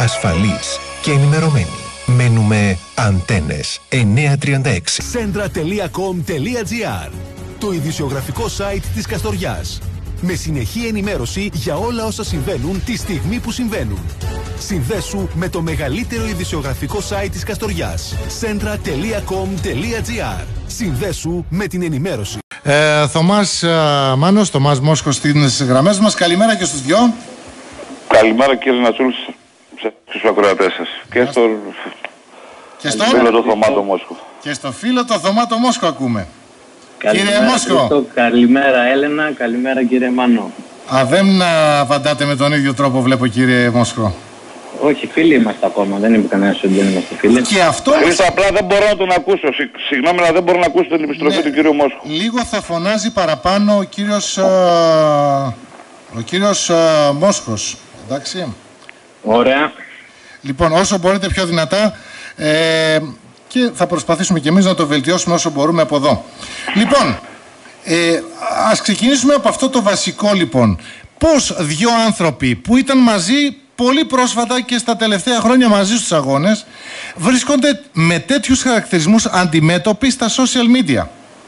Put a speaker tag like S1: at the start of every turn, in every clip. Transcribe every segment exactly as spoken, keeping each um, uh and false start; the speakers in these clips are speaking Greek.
S1: ασφαλείς και ενημερωμένοι. Μένουμε Αντένες εννιακόσια τριάντα έξι.
S2: Centra τελεία com τελεία gr, το ειδησιογραφικό site της Καστοριάς. Με συνεχή ενημέρωση για όλα όσα συμβαίνουν τη στιγμή που συμβαίνουν. Συνδέσου με το μεγαλύτερο ειδησιογραφικό site της Καστοριάς. Centra τελεία com τελεία gr. Συνδέσου με την ενημέρωση.
S3: Ε, Θωμάς ε, Μάνος, Θωμάς Μόσχος στις γραμμές μας. Καλημέρα και στους δυο.
S4: Καλημέρα κύριε Νατσούλη στους ακροατές σας. Και στο,
S3: και στο
S4: φίλο το Θωμά το Μόσχο.
S3: Και στο φίλο το Θωμά το Μόσχο ακούμε.
S5: Καλημέρα,
S3: κύριε Μόσχο.
S5: Χριστό, καλημέρα Έλενα, καλημέρα κύριε Μάνο.
S3: Α, δεν απαντάτε με τον ίδιο τρόπο βλέπω κύριε Μόσχο.
S5: Όχι, φίλοι είμαστε ακόμα, δεν είμαι κανένας ότι δεν είμαστε φίλοι.
S3: Και αυτό...
S4: Χρήστο, απλά δεν μπορώ να τον ακούσω. Συγγνώμη, αλλά δεν μπορώ να ακούσω την επιστροφή ναι, του κύριου Μόσχου.
S3: Λίγο θα φωνάζει παραπάνω ο κύριος, α, ο κύριος α, Μόσχος. Εντάξει.
S5: Ωραία.
S3: Λοιπόν, όσο μπορείτε πιο δυνατά ε, και θα προσπαθήσουμε και εμείς να το βελτιώσουμε όσο μπορούμε από εδώ. Λοιπόν, ε, ας ξεκινήσουμε από αυτό το βασικό λοιπόν. Πώς δύο άνθρωποι που ήταν μαζί πολύ πρόσφατα και στα τελευταία χρόνια μαζί στους αγώνες βρίσκονται με τέτοιους χαρακτηρισμούς αντιμέτωποι στα social media.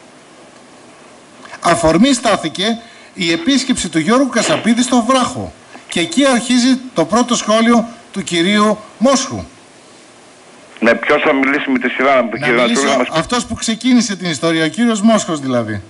S3: Αφορμή στάθηκε η επίσκεψη του Γιώργου Κασαπίδη στο Βράχο. Και εκεί αρχίζει το πρώτο σχόλιο του κυρίου Μόσχου.
S4: Ναι, ποιος θα μιλήσει με τη σειρά,
S3: να κύριε μιλήσω, να μας... αυτός που ξεκίνησε την ιστορία, ο κύριος Μόσχος δηλαδή.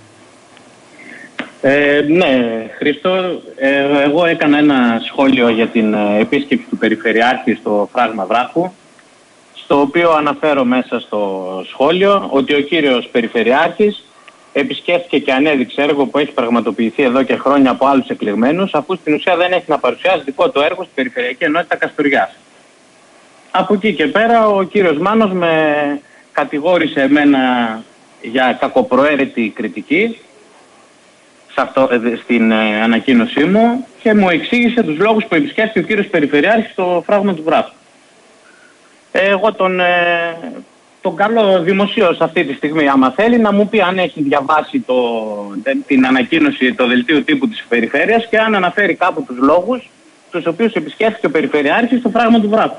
S5: Ε, ναι, Χρήστο, ε, εγώ έκανα ένα σχόλιο για την ε, επίσκεψη του Περιφερειάρχη στο φράγμα Βράχου, στο οποίο αναφέρω μέσα στο σχόλιο ότι ο κύριος Περιφερειάρχης επισκέφθηκε και ανέδειξε έργο που έχει πραγματοποιηθεί εδώ και χρόνια από άλλους εκλεγμένους, αφού στην ουσία δεν έχει να παρουσιάσει δικό του έργο στην Περιφερειακή Ενότητα Καστοριάς. Από εκεί και πέρα ο κύριος Μάνος με κατηγόρησε εμένα για κακοπροαίρετη κριτική σε αυτό, στην ε, ανακοίνωσή μου και μου εξήγησε τους λόγους που επισκέφθηκε ο κύριος Περιφερειάρχης στο φράγμα του Βράχου. Εγώ τον... Ε, τον καλό δημοσίως αυτή τη στιγμή, άμα θέλει, να μου πει αν έχει διαβάσει το, την ανακοίνωση, το δελτίο τύπου της Περιφέρειας και αν αναφέρει κάπου τους λόγους τους οποίους επισκέφθηκε ο Περιφερειάρχης στο φράγμα του Βράχου.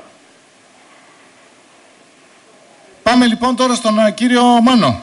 S3: Πάμε λοιπόν τώρα στον κύριο Μάνο.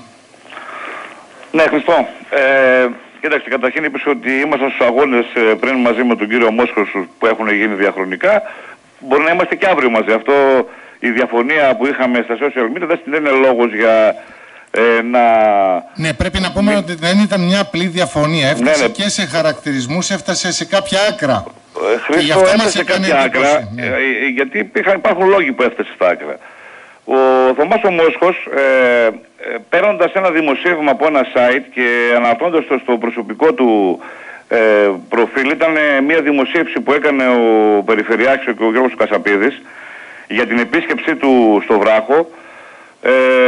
S4: Ναι, Χριστό. Ε, κοίταξε, καταρχήν είπες ότι ήμασταν στους αγώνες πριν μαζί με τον κύριο Μόσχο που έχουν γίνει διαχρονικά. Μπορεί να είμαστε και αύριο μαζί. Αυτό... Η διαφωνία που είχαμε στα social media δεν είναι λόγος για ε, να...
S3: Ναι, πρέπει να πούμε ναι. ότι δεν ήταν μια απλή διαφωνία. Έφτασε ναι, ναι. και σε χαρακτηρισμούς, έφτασε σε κάποια άκρα.
S4: Ε, Χρήστο, έφτασε σε κάποια άκρα, ναι. ε, γιατί υπήρχαν, υπάρχουν λόγοι που έφτασε στα άκρα. Ο Θωμάς ο Μόσχος, ε, ε, παίρνοντας ένα δημοσίευμα από ένα site και αναρτώντας το στο προσωπικό του ε, προφίλ, ήταν μια δημοσίευση που έκανε ο Περιφερειάρχης και ο Γιώργος Κασαπίδης για την επίσκεψή του στο Βράχο. Ε,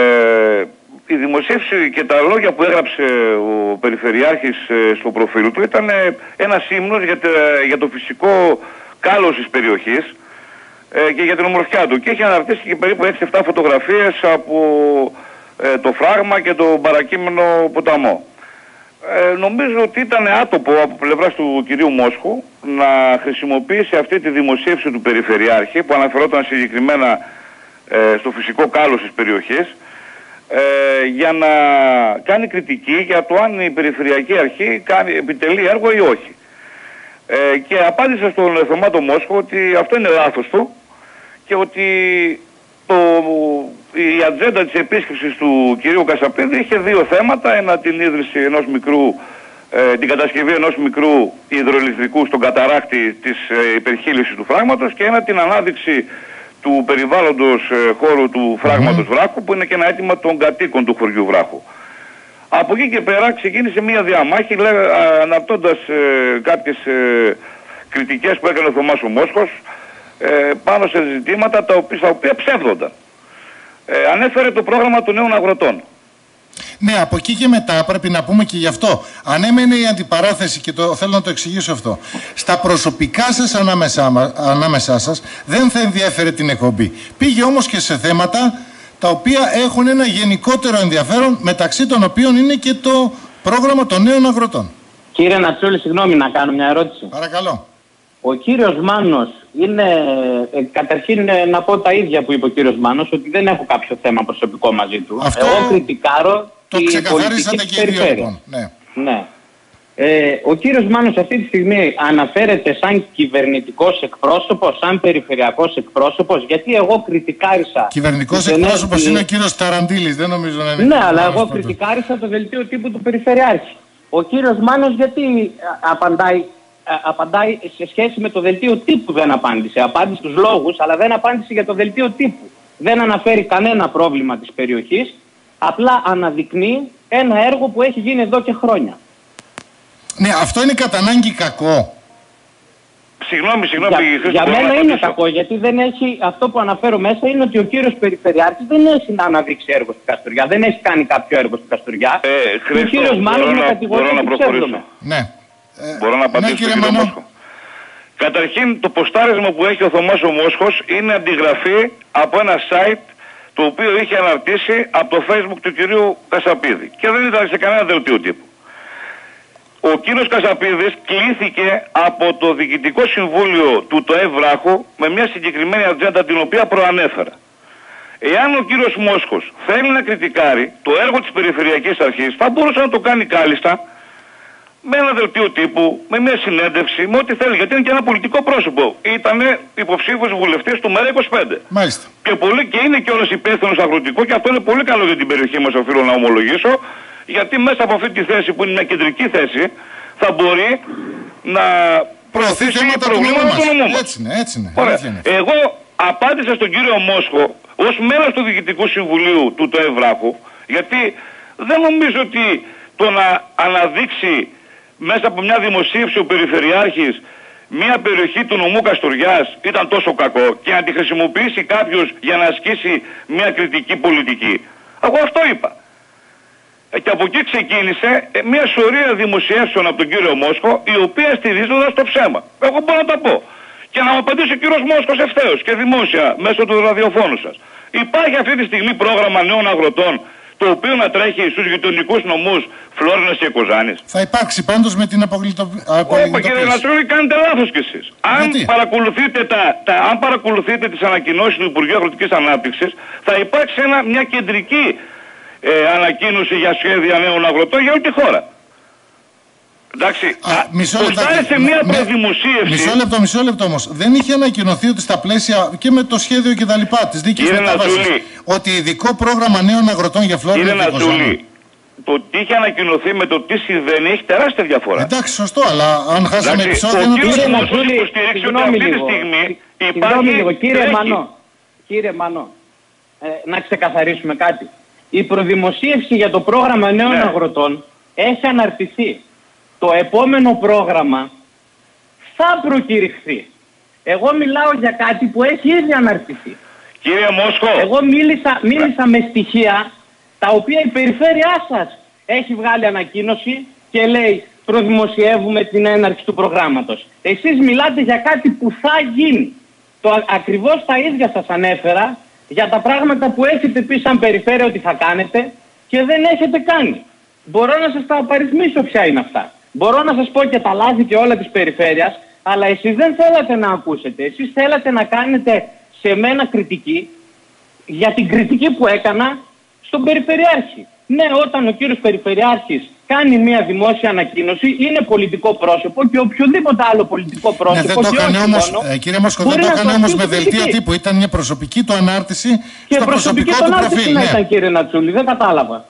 S4: η δημοσίευση και τα λόγια που έγραψε ο Περιφερειάρχης ε, στο προφίλ του ήταν ε, ένας ύμνος για, τε, για το φυσικό κάλος της περιοχής ε, και για την ομορφιά του. Και έχει αναρτήσει και περίπου έξι εφτά φωτογραφίες από ε, το φράγμα και το παρακείμενο ποταμό. Ε, νομίζω ότι ήταν άτοπο από πλευράς του κυρίου Μόσχου να χρησιμοποιήσει αυτή τη δημοσίευση του Περιφερειάρχη που αναφερόταν συγκεκριμένα ε, στο φυσικό κάλος της περιοχής ε, για να κάνει κριτική για το αν η Περιφερειακή Αρχή κάνει, επιτελεί έργο ή όχι. Ε, και απάντησε στον Θωμά το Μόσχο ότι αυτό είναι λάθος του και ότι το, η ατζέντα της επίσκεψης του κυρίου Κασαπίδη είχε δύο θέματα. Ένα, την ίδρυση ενός μικρού, ε, την κατασκευή ενός μικρού υδροελεκτρικού στον καταράκτη της ε, υπερχείλησης του φράγματος και ένα, την ανάδειξη του περιβάλλοντος ε, χώρου του φράγματος Βράχου, που είναι και ένα αίτημα των κατοίκων του χωριού Βράχου. Από εκεί και πέρα ξεκίνησε μια διαμάχη αναρτώντας ε, κάποιες ε, κριτικές που έκανε ο Θωμάς ο Μόσχος ε, πάνω σε ζητήματα τα οποία, τα οποία ψεύδονταν. Ε, ανέφερε το πρόγραμμα των νέων αγροτών.
S3: Ναι, από εκεί και μετά πρέπει να πούμε και γι' αυτό. Αν έμενε η αντιπαράθεση, και το, θέλω να το εξηγήσω αυτό, στα προσωπικά σας ανάμεσά, ανάμεσά σας δεν θα ενδιαφέρε την εκπομπή. Πήγε όμως και σε θέματα τα οποία έχουν ένα γενικότερο ενδιαφέρον, μεταξύ των οποίων είναι και το πρόγραμμα των νέων αγροτών.
S5: Κύριε Νατσούλη, συγγνώμη να κάνω μια ερώτηση.
S3: Παρακαλώ.
S5: Ο κύριος Μάνος είναι, ε, καταρχήν ε, να πω τα ίδια που είπε ο κύριος Μάνος, ότι δεν έχω κάποιο θέμα προσωπικό μαζί του.
S3: Αυτό
S5: Εγώ κριτικάρω
S3: το
S5: την
S3: ξεκαθαρίσατε
S5: πολιτική
S3: και οι δύο,
S5: περιφέρεια.
S3: λοιπόν. Ναι.
S5: Ναι. Ε, ο κύριος Μάνος αυτή τη στιγμή αναφέρεται σαν κυβερνητικός εκπρόσωπος, σαν περιφερειακός εκπρόσωπος, γιατί εγώ κριτικάρισα...
S3: Κυβερνητικός εκπρόσωπος είναι ο κύριος Ταραντήλης, δεν νομίζω να είναι...
S5: Ναι, αλλά εγώ κριτικάρισα το δελτίο τύπου του Περιφερειάρχη. Ο κύριος Μάνος γιατί απαντάει, απαντάει σε σχέση με το δελτίο τύπου δεν απάντησε. Απάντησε τους λόγους, αλλά δεν απάντησε για το δελτίο τύπου. Δεν αναφέρει κανένα πρόβλημα της περιοχής, απλά αναδεικνύει ένα έργο που έχει γίνει εδώ και χρόνια.
S3: Ναι, αυτό είναι κατά ανάγκη κακό.
S4: Συγγνώμη, συγγνώμη.
S5: Για, για μένα είναι κακό, γιατί δεν έχει, αυτό που αναφέρω μέσα είναι ότι ο κύριος Περιφερειάρχης δεν έχει να αναδείξει έργο στην Καστοριά. Δεν έχει κάνει κάποιο έργο στην Καστοριά.
S4: Ε, Χρήστο,
S5: ο κύριος Μάνος με κατηγορεί ότι ψεύδομαι.
S3: Ναι.
S4: Ε, μπορώ να απαντήσω
S3: ναι,
S4: στον κύριο Μόσχο. Καταρχήν, το ποστάρισμα που έχει ο Θωμάς ο Μόσχος είναι αντιγραφή από ένα site το οποίο είχε αναρτήσει από το Facebook του κυρίου Κασαπίδη. Και δεν ήταν σε κανένα δελτίο τύπου. Ο κύριος Κασαπίδης κλήθηκε από το Διοικητικό Συμβούλιο του ΤΟΕ Βράχου με μια συγκεκριμένη ατζέντα την οποία προανέφερα. Εάν ο κύριος Μόσχος θέλει να κριτικάρει το έργο της Περιφερειακής Αρχής, θα μπορούσε να το κάνει κάλλιστα με ένα δελτίο τύπου, με μια συνέντευξη, με ό,τι θέλει. Γιατί είναι και ένα πολιτικό πρόσωπο. Ήταν υποψήφιος βουλευτής του ΜΕΡΑ είκοσι πέντε.
S3: Μάλιστα.
S4: Και, πολύ, και είναι κιόλας υπεύθυνος αγροτικό, και αυτό είναι πολύ καλό για την περιοχή μας, οφείλω να ομολογήσω. Γιατί μέσα από αυτή τη θέση που είναι μια κεντρική θέση θα μπορεί να προωθήσει προβλήματα του νομού μας.
S3: Έτσι είναι, έτσι είναι.
S4: είναι. Εγώ απάντησα στον κύριο Μόσχο ως μέλος του Διοικητικού Συμβουλίου του ΤΟΕ Βράχου, γιατί δεν νομίζω ότι το να αναδείξει μέσα από μια δημοσίευση ο Περιφερειάρχης μια περιοχή του νομού Καστοριάς ήταν τόσο κακό και να τη χρησιμοποιήσει κάποιος για να ασκήσει μια κριτική πολιτική. Εγώ αυτό είπα. Και από εκεί ξεκίνησε μια σωρία δημοσιεύσεων από τον κύριο Μόσχο, η οποία στηρίζονταν στο ψέμα. Εγώ μπορώ να τα πω. Και να μου απαντήσει ο κύριος Μόσχος ευθέως και δημόσια μέσω του ραδιοφώνου σας. Υπάρχει αυτή τη στιγμή πρόγραμμα νέων αγροτών, το οποίο να τρέχει στους γειτονικούς νομούς Φλόρινας και Κοζάνης.
S3: Θα υπάρξει πάντως με την απολυτοποίηση.
S4: Όχι, κύριε Νατσούλη, κάνετε λάθος κι εσείς. Αν παρακολουθείτε, τα, τα, αν παρακολουθείτε τις ανακοινώσεις του Υπουργείου Αγροτικής Ανάπτυξης, θα υπάρξει ένα, μια κεντρική Ε, ανακοίνωση για σχέδια νέων αγροτών για όλη τη χώρα. Εντάξει,
S3: σε
S4: μια προδημοσίευση.
S3: Μισό λεπτό, μισό λεπτό όμως. Δεν είχε ανακοινωθεί ότι στα πλαίσια και με το σχέδιο και τα λοιπά της δίκης μετάβασης ότι ειδικό πρόγραμμα νέων αγροτών για Φλόρινα και Κοζάνη.
S4: Το τι είχε ανακοινωθεί με το τι συμβαίνει έχει τεράστια διαφορά.
S3: Εντάξει, σωστό, αλλά αν χάσαμε επεισόδιο...
S4: Ο κύριος Μόσχος υποστηρίξει ότι αυτή τη στιγμή υπάρχει...
S5: Κύριε Μανώ, κύριε Μανώ, να ξεκαθαρίσουμε κάτι. Η προδημοσίευση για το πρόγραμμα νέων ναι. αγροτών έχει αναρτηθεί. Το επόμενο πρόγραμμα θα προκηρυχθεί. Εγώ μιλάω για κάτι που έχει ήδη αναρτηθεί.
S4: Κύριε Μόσχο.
S5: Εγώ μίλησα, μίλησα με στοιχεία τα οποία η περιφέρειά σας έχει βγάλει ανακοίνωση και λέει προδημοσιεύουμε την έναρξη του προγράμματος. Εσείς μιλάτε για κάτι που θα γίνει. Το ακριβώς τα ίδια σας ανέφερα για τα πράγματα που έχετε πει σαν περιφέρεια ότι θα κάνετε και δεν έχετε κάνει. Μπορώ να σας τα απαριθμίσω ποια είναι αυτά. Μπορώ να σας πω και τα λάθη και όλα της περιφέρειας, αλλά εσείς δεν θέλατε να ακούσετε. Εσείς θέλατε να κάνετε σε μένα κριτική για την κριτική που έκανα στον Περιφερειάρχη. Ναι, όταν ο κύριος Περιφερειάρχης κάνει μια δημόσια ανακοίνωση, είναι πολιτικό πρόσωπο και οποιοδήποτε άλλο πολιτικό πρόσωπο.
S3: Ναι, δεν το έκανε όμως, ε, κύριε Μόσχο, δεν το έκανε όμως με δελτία τύπου. Ήταν μια προσωπική του ανάρτηση
S5: και
S3: στο προσωπικό του προφίλ.
S5: Ναι, ήταν, κύριε Νατσούλη, δεν κατάλαβα.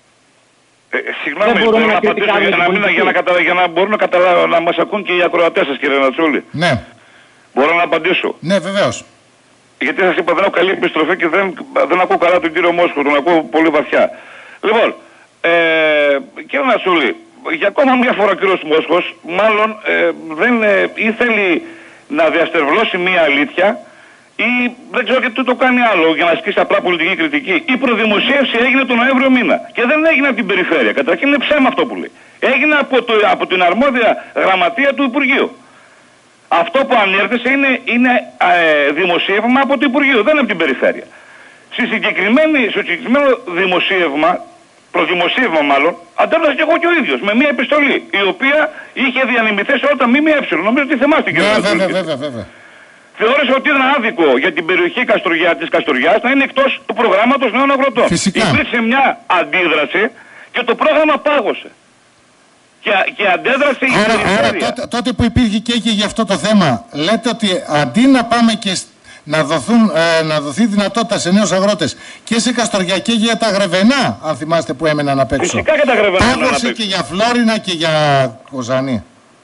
S4: Ε, συγγνώμη, μπορώ να απαντήσω για να, μην, για, να καταλα... για να μπορούν να, καταλα... να μας ακούν και οι ακροατές σας, κύριε Νατσούλη.
S3: Ναι.
S4: Μπορώ να απαντήσω.
S3: Ναι, βεβαίως.
S4: Γιατί σας είπα δεν έχω καλή επιστροφή και δεν, δεν ακούω καλά τον κύριο Μόσχο, τον ακούω πολύ βαθιά. Λοιπόν, ε, κύριε Νατσούλη, για ακόμα μια φορά ο κύριος Μόσχος μάλλον ε, δεν ε, ή θέλει να διαστερβλώσει μια αλήθεια ή δεν ξέρω και τι το κάνει άλλο για να ασκήσει απλά πολιτική κριτική. Η προδημοσίευση έγινε τον Νοέμβριο μήνα και δεν έγινε από την περιφέρεια. Καταρχήν είναι ψέμα αυτό που λέει. Έγινε από, το, από την αρμόδια γραμματεία του Υπουργείου. Αυτό που ανέρθησε είναι, είναι ε, δημοσίευμα από το Υπουργείο, δεν από την περιφέρεια. Στη συγκεκριμένη, στο συγκεκριμένο δημοσίευμα προδημοσίευμα μάλλον, αντέδρασα και εγώ και ο ίδιος με μια επιστολή η οποία είχε διανεμηθεί σε όλα τα ΜΜΕ. Νομίζω ότι θυμάστε και
S3: βέβαια, βέβαια, βέβαια, βέβαια.
S4: Θεώρησε ότι ήταν άδικο για την περιοχή Καστοριά, της Καστοριάς να είναι εκτός του προγράμματος νέων αγροτών.
S3: Φυσικά.
S4: Υπήρξε μια αντίδραση και το πρόγραμμα πάγωσε. Και, και αντέδρασε η
S3: άρα,
S4: περιφέρεια.
S3: άρα τότε, τότε που υπήρχε και είχε για αυτό το θέμα, λέτε ότι αντί να πάμε και να, δοθούν, ε, να δοθεί δυνατότητα σε νέους αγρότες και σε Καστοριά και για τα Γρεβενά, αν θυμάστε που έμεναν απ' έξω.
S4: Φυσικά και τα Γρεβενά.
S3: Πάγωσε και για Φλόρινα και για Κοζάνη.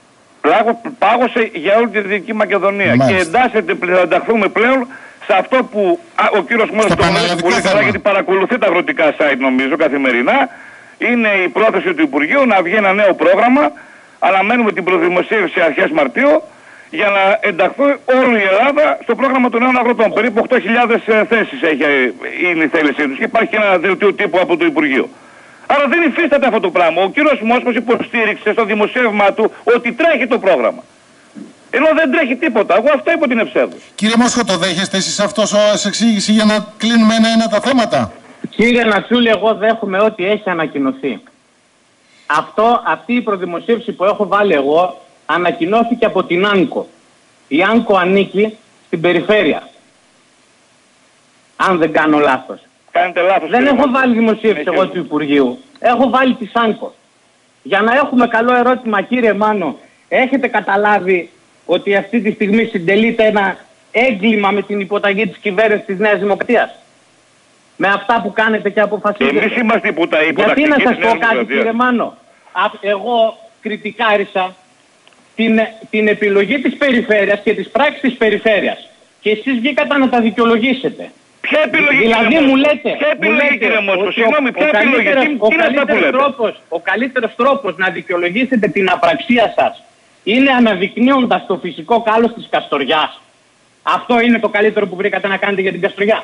S4: Πάγωσε για όλη τη Δυτική Μακεδονία. Μάλιστα. Και εντάσσεται, θα ενταχθούμε πλέον σε αυτό που α, ο κύριος Μόνος το γνωρίζει πολύ καλά, γιατί παρακολουθεί τα αγροτικά site νομίζω καθημερινά. Είναι η πρόθεση του Υπουργείου να βγει ένα νέο πρόγραμμα. Αναμένουμε την προδημοσίευση αρχές Μαρτίου για να ενταχθεί όλη η Ελλάδα στο πρόγραμμα των νέων αγροτών. Περίπου οκτώ χιλιάδες θέσεις έχει, είναι η θέλησή τους και υπάρχει και ένα δελτίο τύπου από το Υπουργείο. Άρα δεν υφίσταται αυτό το πράγμα. Ο κύριος Μόσχος υποστήριξε στο δημοσίευμά του ότι τρέχει το πρόγραμμα. Ενώ δεν τρέχει τίποτα. Εγώ αυτό είπα ότι είναι ψεύδος.
S3: Κύριε Μόσχο, το δέχεστε εσείς αυτό ως εξήγηση για να κλείνουμε ένα-ένα τα θέματα?
S5: Κύριε Νατσούλη, εγώ δέχομαι ό,τι έχει ανακοινωθεί. Αυτό, αυτή η προδημοσίευση που έχω βάλει εγώ ανακοινώθηκε από την Άνκο. Η Άνκο ανήκει στην περιφέρεια. Αν δεν κάνω λάθος.
S4: Κάνετε λάθος.
S5: Δεν έχω βάλει δημοσίευση εγώ του Υπουργείου. Έχω βάλει τη Άνκο. Για να έχουμε καλό ερώτημα, κύριε Μάνο, έχετε καταλάβει ότι αυτή τη στιγμή συντελείται ένα έγκλημα με την υποταγή της κυβέρνησης της Νέας Δημοκρατίας? Με αυτά που κάνετε και αποφασίζετε.
S4: Εμείς είμαστε υπότα,
S5: Γιατί να σας πω κάτι, κύριε Μάνο. Εγώ κριτικάρισα την, την επιλογή της περιφέρειας και της πράξης της περιφέρειας. Και εσείς βγήκατε να τα δικαιολογήσετε.
S4: Ποια επιλογή,
S5: δηλαδή
S4: κύριε
S5: μου λέτε,
S4: ποια επιλογή,
S5: μου λέτε
S4: κύριε Μόσχο,
S5: ότι
S4: συγγνώμη, ποια
S5: ο
S4: επιλογή,
S5: καλύτερος,
S4: τι,
S5: ο,
S4: τι
S5: καλύτερος τρόπος, ο καλύτερος τρόπος να δικαιολογήσετε την απραξία σας είναι αναδεικνύοντας το φυσικό κάλος της Καστοριάς. Αυτό είναι το καλύτερο που βρήκατε να κάνετε για την Καστοριά?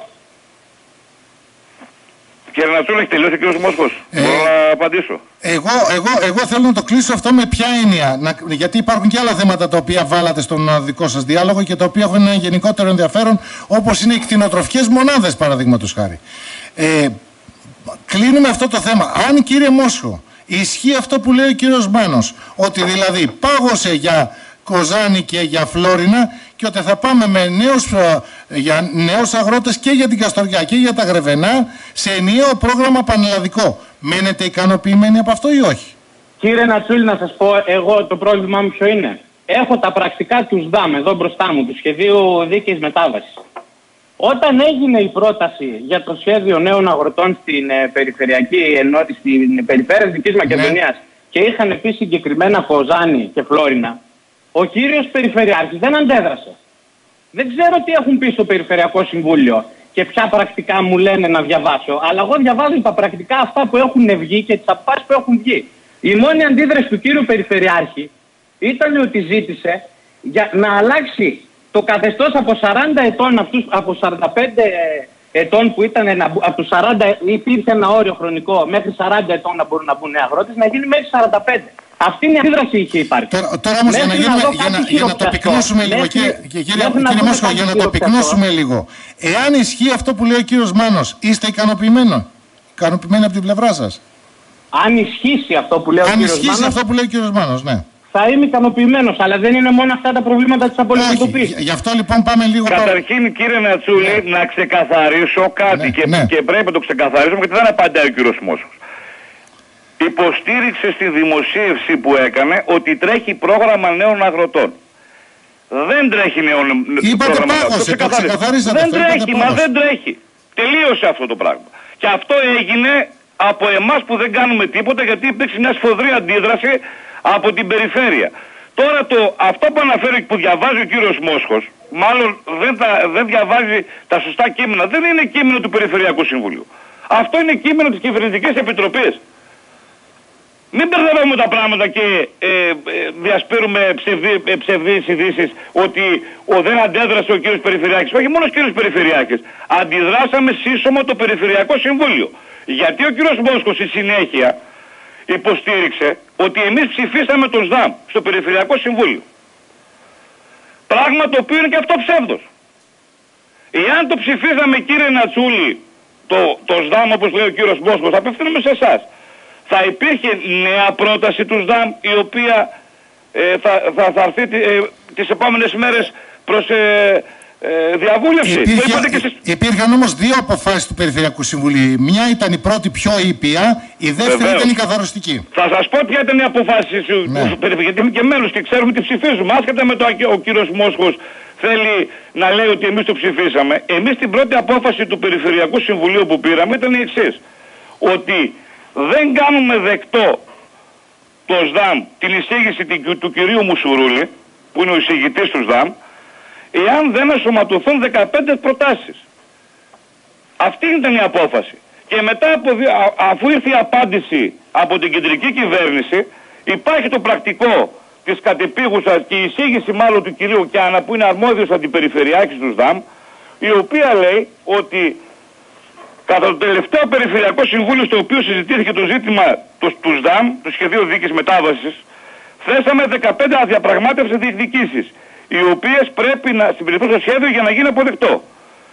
S4: Κύριε Νατσούλη, έχει τελειώσει ο κύριος Μόσχος. Ε, Μπορώ να απαντήσω.
S3: Εγώ, εγώ, εγώ θέλω να το κλείσω αυτό με ποια έννοια. Να, γιατί υπάρχουν και άλλα θέματα τα οποία βάλατε στον δικό σας διάλογο και τα οποία έχουν ένα γενικότερο ενδιαφέρον, όπως είναι οι κτηνοτροφικές μονάδες, παραδείγματος χάρη. Ε, κλείνουμε αυτό το θέμα. Αν, κύριε Μόσχο, ισχύει αυτό που λέει ο κύριος Μάνος, ότι δηλαδή πάγωσε για Κοζάνη και για Φλόρινα και ότι θα πάμε με νέους, για νέους αγρότες και για την Καστοριά και για τα Γρεβενά σε ενιαίο πρόγραμμα πανελλαδικό. Μένετε ικανοποιημένοι από αυτό ή όχι?
S5: Κύριε Νατσούλη, να σας πω εγώ το πρόβλημά μου ποιο είναι. Έχω τα πρακτικά του ΣΔΑΜ εδώ μπροστά μου, του Σχεδίου Δίκαιης Μετάβασης. Όταν έγινε η πρόταση για το σχέδιο νέων αγροτών στην ε, περιφερειακή ενότητα, στην περιφέρεια της Δυτικής Μακεδονίας, ναι, και είχαν πει συγκεκριμένα Κοζάνη και Φλόρινα, ο κύριος Περιφερειάρχης δεν αντέδρασε. Δεν ξέρω τι έχουν πει στο Περιφερειακό Συμβούλιο και ποια πρακτικά μου λένε να διαβάσω, αλλά εγώ διαβάζω τα πρακτικά αυτά που έχουν βγει και τις αποφάσεις που έχουν βγει. Η μόνη αντίδραση του κύριου Περιφερειάρχη ήταν ότι ζήτησε για να αλλάξει το καθεστώς από σαράντα ετών, αυτούς, από σαράντα πέντε ετών που ήταν, από τους σαράντα υπήρχε ένα όριο χρονικό, μέχρι σαράντα ετών να μπορούν να μπουν νέοι αγρότες, να γίνει μέχρι σαράντα πέντε. Αυτή είναι η αντίδραση είχε υπάρξει.
S3: Τώρα, τώρα όμως για να, γίνουμε, για, να, για να το πυκνώσουμε λίγο, κύριε, κύριε Μόσχο, για να το πυκνώσουμε λίγο. Εάν ισχύει αυτό που λέει ο κύριος Μάνος, είστε ικανοποιημένοι? Ικανοποιημένοι από την πλευρά σας?
S5: Αν ισχύσει αυτό που λέει ο
S3: Αν
S5: κύριος
S3: ισχύσει
S5: Μάνος,
S3: αυτό που λέει ο κύριος Μάνος, ναι.
S5: θα είμαι ικανοποιημένος, αλλά δεν είναι μόνο αυτά τα προβλήματα της απολυτικοποίησης.
S3: Γι' αυτό λοιπόν πάμε λίγο...
S4: Καταρχήν, κύριε Νατσούλη, ναι, να ξεκαθαρίσω κάτι, ναι, και, ναι, και πρέπει να το ξεκαθαρίσω γιατί δεν απαντάει ο κύριος Μόσχος. Υποστήριξε στη δημοσίευση που έκανε ότι τρέχει πρόγραμμα νέων αγροτών. Δεν τρέχει νέο
S3: πρόγραμμα. Πάγωσε, το ξεκαθαρίσατε.
S4: Δεν τρέχει, μα δεν τρέχει. Τελείωσε αυτό το πράγμα. Και αυτό έγινε από εμάς που δεν κάνουμε τίποτα, γιατί υπήρξε μια σφοδρή αντίδραση από την περιφέρεια. Τώρα το, αυτό που αναφέρει, που διαβάζει ο κύριος Μόσχος, μάλλον δεν, τα, δεν διαβάζει τα σωστά κείμενα. Δεν είναι κείμενο του Περιφερειακού Συμβουλίου. Αυτό είναι κείμενο της Κυβερνητικής Επιτροπής. Μην μπερδεύουμε τα πράγματα και ε, ε, διασπείρουμε ψευδί, ε, ψευδείς ειδήσεις ότι ο, δεν αντέδρασε ο κύριος Περιφερειάρχης. Όχι μόνο ο κύριος Περιφερειάρχης. Αντιδράσαμε σύσσωμα το Περιφερειακό Συμβούλιο. Γιατί ο κύριος Μόσχος στη συνέχεια υποστήριξε ότι εμείς ψηφίσαμε τον ΣΔΑΜ στο Περιφερειακό Συμβούλιο. Πράγμα το οποίο είναι και αυτό ψεύδος. Εάν το ψηφίσαμε, κύριε Νατσούλη, το, το ΣΔΑΜ, όπως λέει ο κύριος Μόσχος, απευθύνομαι σε εσάς. Θα υπήρχε νέα πρόταση του ΣΔΑΜ, η οποία ε, θα, θα, θα έρθει ε, τις επόμενες μέρες προς ε, ε, διαβούλευση.
S3: Υπήρχε,
S4: το και στις...
S3: Υπήρχαν όμως δύο αποφάσεις του Περιφερειακού Συμβουλίου. Μια ήταν η πρώτη πιο ήπια, η δεύτερη Βεβαίως. ήταν η καθαριστική.
S4: Θα σας πω ποια ήταν η αποφάση του ναι. Περιφερειακού, γιατί είμαι και μέλος και ξέρουμε τι ψηφίζουμε. Άσχετα με το ο κύριος Μόσχος θέλει να λέει ότι εμείς το ψηφίσαμε. Εμείς την πρώτη απόφαση του Περιφερειακού Συμβουλίου που πήραμε ήταν η εξής. Ότι δεν κάνουμε δεκτό το ΣΔΑΜ, την εισήγηση του κυρίου Μουσουρούλη, που είναι ο εισηγητής του ΣΔΑΜ, εάν δεν ενσωματωθούν δεκαπέντε προτάσεις. Αυτή ήταν η απόφαση. Και μετά, από, αφού ήρθε η απάντηση από την κεντρική κυβέρνηση, υπάρχει το πρακτικό της κατεπίγουσας και η εισήγηση μάλλον του κυρίου Κιάνα, που είναι αρμόδιος αντιπεριφερειάρχης του ΣΔΑΜ, η οποία λέει ότι κατά το τελευταίο Περιφερειακό Συμβούλιο, στο οποίο συζητήθηκε το ζήτημα του, του ΣΔΑΜ, του Σχεδίου Δίκης Μετάβασης, θέσαμε δεκαπέντε αδιαπραγμάτευτες διεκδικήσεις, οι οποίες πρέπει να συμπεριληφθούν στο σχέδιο για να γίνει αποδεκτό.